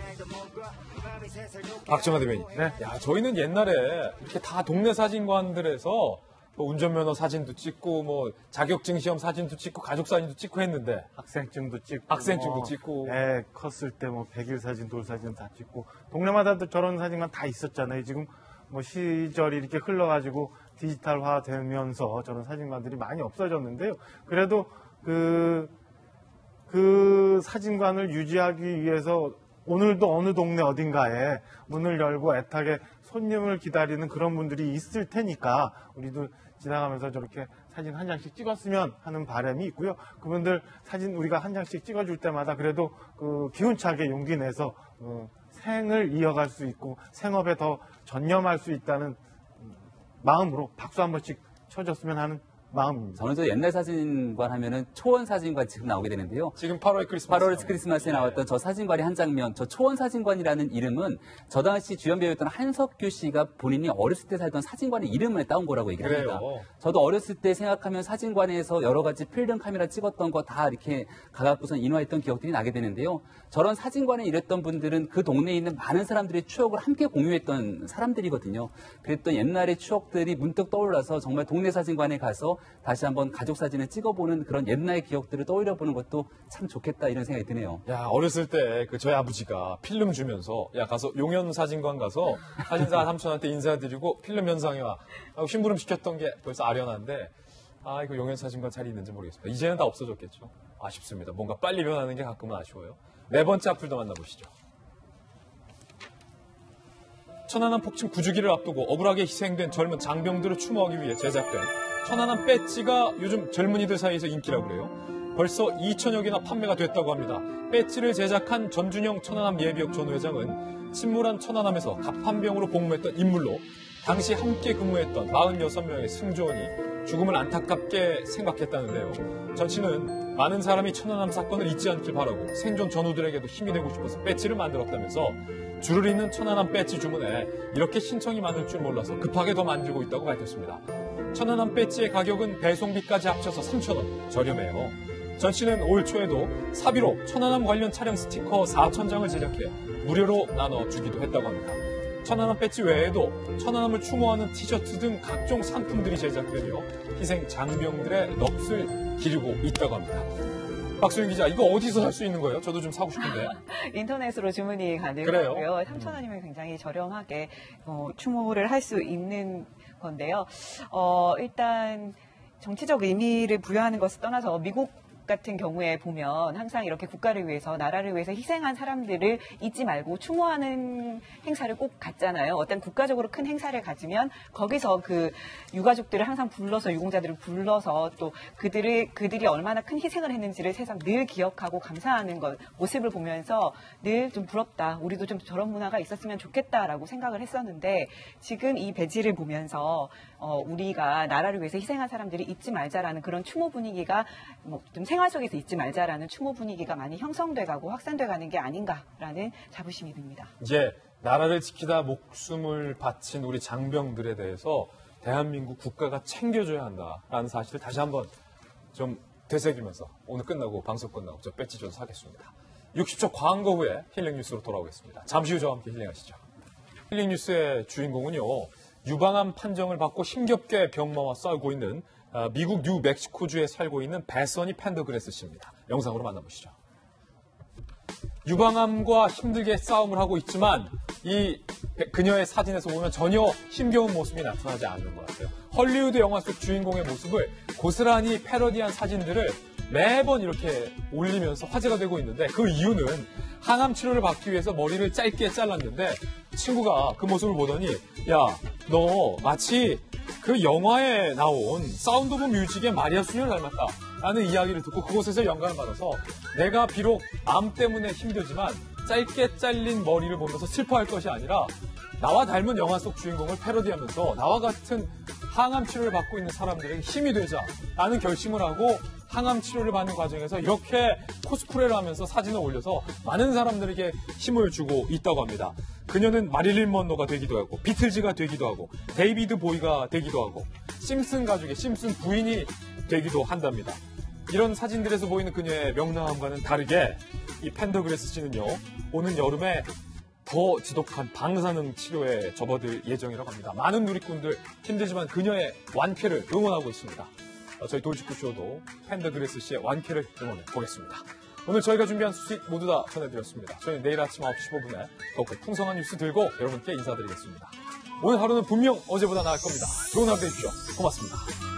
박정화 대변인. 네. 야, 저희는 옛날에 이렇게 다 동네 사진관들에서 뭐 운전면허 사진도 찍고 뭐 자격증 시험 사진도 찍고 가족 사진도 찍고 했는데 학생증도 찍고 애 컸을 때 뭐 100일 사진, 돌 사진 다 찍고 동네마다 저런 사진관 다 있었잖아요. 지금 뭐 시절이 이렇게 흘러가지고 디지털화 되면서 저런 사진관들이 많이 없어졌는데요. 그래도 그 사진관을 유지하기 위해서 오늘도 어느 동네 어딘가에 문을 열고 애타게 손님을 기다리는 그런 분들이 있을 테니까 우리도 지나가면서 저렇게 사진 한 장씩 찍었으면 하는 바람이 있고요. 그분들 사진 우리가 한 장씩 찍어줄 때마다 그래도 기운차게 용기 내서 생을 이어갈 수 있고 생업에 더 전념할 수 있다는 마음으로 박수 한 번씩 쳐줬으면 하는 마음입니다. 저는 저 옛날 사진관 하면은 초원 사진관 지금 나오게 되는데요. 지금 8월 크리스마스에 나왔던 저 사진관의 한 장면, 저 초원 사진관이라는 이름은 저 당시 주연 배우였던 한석규 씨가 본인이 어렸을 때 살던 사진관의 이름을 따온 거라고 얘기를 합니다. 그래요. 저도 어렸을 때 생각하면 사진관에서 여러 가지 필름 카메라 찍었던 거 다 이렇게 가갖고선 인화했던 기억들이 나게 되는데요. 저런 사진관에 일했던 분들은 그 동네에 있는 많은 사람들의 추억을 함께 공유했던 사람들이거든요. 그랬던 옛날의 추억들이 문득 떠올라서 정말 동네 사진관에 가서 다시 한번 가족 사진을 찍어보는 그런 옛날의 기억들을 떠올려보는 것도 참 좋겠다 이런 생각이 드네요. 야, 어렸을 때 그 저희 아버지가 필름 주면서 야 가서 용현 사진관 가서 사진사 삼촌한테 인사드리고 필름 현상에 와 하고 심부름 시켰던 게 벌써 아련한데 아 이거 용현 사진관 잘 있는지 모르겠습니다. 이제는 다 없어졌겠죠. 아쉽습니다. 뭔가 빨리 변하는 게 가끔은 아쉬워요. 네 번째 악플도 만나보시죠. 천안함 폭침 9주기를 앞두고 억울하게 희생된 젊은 장병들을 추모하기 위해 제작된 천안함 배지가 요즘 젊은이들 사이에서 인기라고 그래요. 벌써 2천여 개나 판매가 됐다고 합니다. 배지를 제작한 전준영 천안함 예비역 전 회장은 침몰한 천안함에서 갑판병으로 복무했던 인물로 당시 함께 근무했던 46명의 승조원이 죽음을 안타깝게 생각했다는데요. 전 씨는 많은 사람이 천안함 사건을 잊지 않길 바라고 생존 전우들에게도 힘이 되고 싶어서 배지를 만들었다면서 줄을 잇는 천안함 배지 주문에 이렇게 신청이 많을 줄 몰라서 급하게 더 만들고 있다고 밝혔습니다. 천안함 배지의 가격은 배송비까지 합쳐서 3,000원, 저렴해요. 전 씨는 올 초에도 사비로 천안함 관련 차량 스티커 4,000장을 제작해 무료로 나눠주기도 했다고 합니다. 천안함 배지 외에도 천안함을 추모하는 티셔츠 등 각종 상품들이 제작되며 희생 장병들의 넋을 기르고 있다고 합니다. 박소영 기자, 이거 어디서 살 수 있는 거예요? 저도 좀 사고 싶은데. 인터넷으로 주문이 그래요? 가능하고요. 3,000원이면 굉장히 저렴하게 추모를 할 수 있는 건데요. 일단 정치적 의미를 부여하는 것을 떠나서 미국 같은 경우에 보면 항상 이렇게 국가를 위해서, 나라를 위해서 희생한 사람들을 잊지 말고 추모하는 행사를 꼭 갖잖아요. 어떤 국가적으로 큰 행사를 가지면 거기서 그 유가족들을 항상 불러서, 유공자들을 불러서 또 그들이 얼마나 큰 희생을 했는지를 세상 늘 기억하고 감사하는 것, 모습을 보면서 늘 좀 부럽다. 우리도 좀 저런 문화가 있었으면 좋겠다라고 생각을 했었는데 지금 이 배지를 보면서 우리가 나라를 위해서 희생한 사람들이 잊지 말자라는 그런 추모 분위기가 좀 생활 속에서 잊지 말자라는 추모 분위기가 많이 형성돼가고 확산돼가는 게 아닌가라는 자부심이 듭니다. 이제 나라를 지키다 목숨을 바친 우리 장병들에 대해서 대한민국 국가가 챙겨줘야 한다라는 사실을 다시 한번 좀 되새기면서 오늘 끝나고 방송 끝나고 저 배지 좀 사겠습니다. 60초 광고 후에 힐링 뉴스로 돌아오겠습니다. 잠시 후 저와 함께 힐링하시죠. 힐링 뉴스의 주인공은요. 유방암 판정을 받고 힘겹게 병마와 싸우고 있는 미국 뉴멕시코주에 살고 있는 배서니 펜더그레스 씨입니다. 영상으로 만나보시죠. 유방암과 힘들게 싸움을 하고 있지만 이 그녀의 사진에서 보면 전혀 힘겨운 모습이 나타나지 않는 것 같아요. 헐리우드 영화 속 주인공의 모습을 고스란히 패러디한 사진들을 매번 이렇게 올리면서 화제가 되고 있는데 그 이유는 항암 치료를 받기 위해서 머리를 짧게 잘랐는데 친구가 그 모습을 보더니 야, 너 마치 그 영화에 나온 사운드 오브 뮤직의 마리아 수녀를 닮았다 라는 이야기를 듣고 그곳에서 영감을 받아서 내가 비록 암 때문에 힘들지만 짧게 잘린 머리를 보면서 슬퍼할 것이 아니라 나와 닮은 영화 속 주인공을 패러디하면서 나와 같은 항암 치료를 받고 있는 사람들에게 힘이 되자라는 결심을 하고 항암 치료를 받는 과정에서 이렇게 코스프레를 하면서 사진을 올려서 많은 사람들에게 힘을 주고 있다고 합니다. 그녀는 마릴린 먼로가 되기도 하고 비틀즈가 되기도 하고 데이비드 보이가 되기도 하고 심슨 가족의 심슨 부인이 되기도 한답니다. 이런 사진들에서 보이는 그녀의 명랑함과는 다르게 이 펜더그레스 씨는요. 오는 여름에 더 지독한 방사능 치료에 접어들 예정이라고 합니다. 많은 누리꾼들 힘들지만 그녀의 완쾌를 응원하고 있습니다. 저희 돌직구쇼도 펜더그레스 씨의 완쾌를 응원해 보겠습니다. 오늘 저희가 준비한 소식 모두 다 전해드렸습니다. 저희는 내일 아침 9시 15분에 더욱더 풍성한 뉴스 들고 여러분께 인사드리겠습니다. 오늘 하루는 분명 어제보다 나을 겁니다. 좋은 하루 되십시오. 고맙습니다.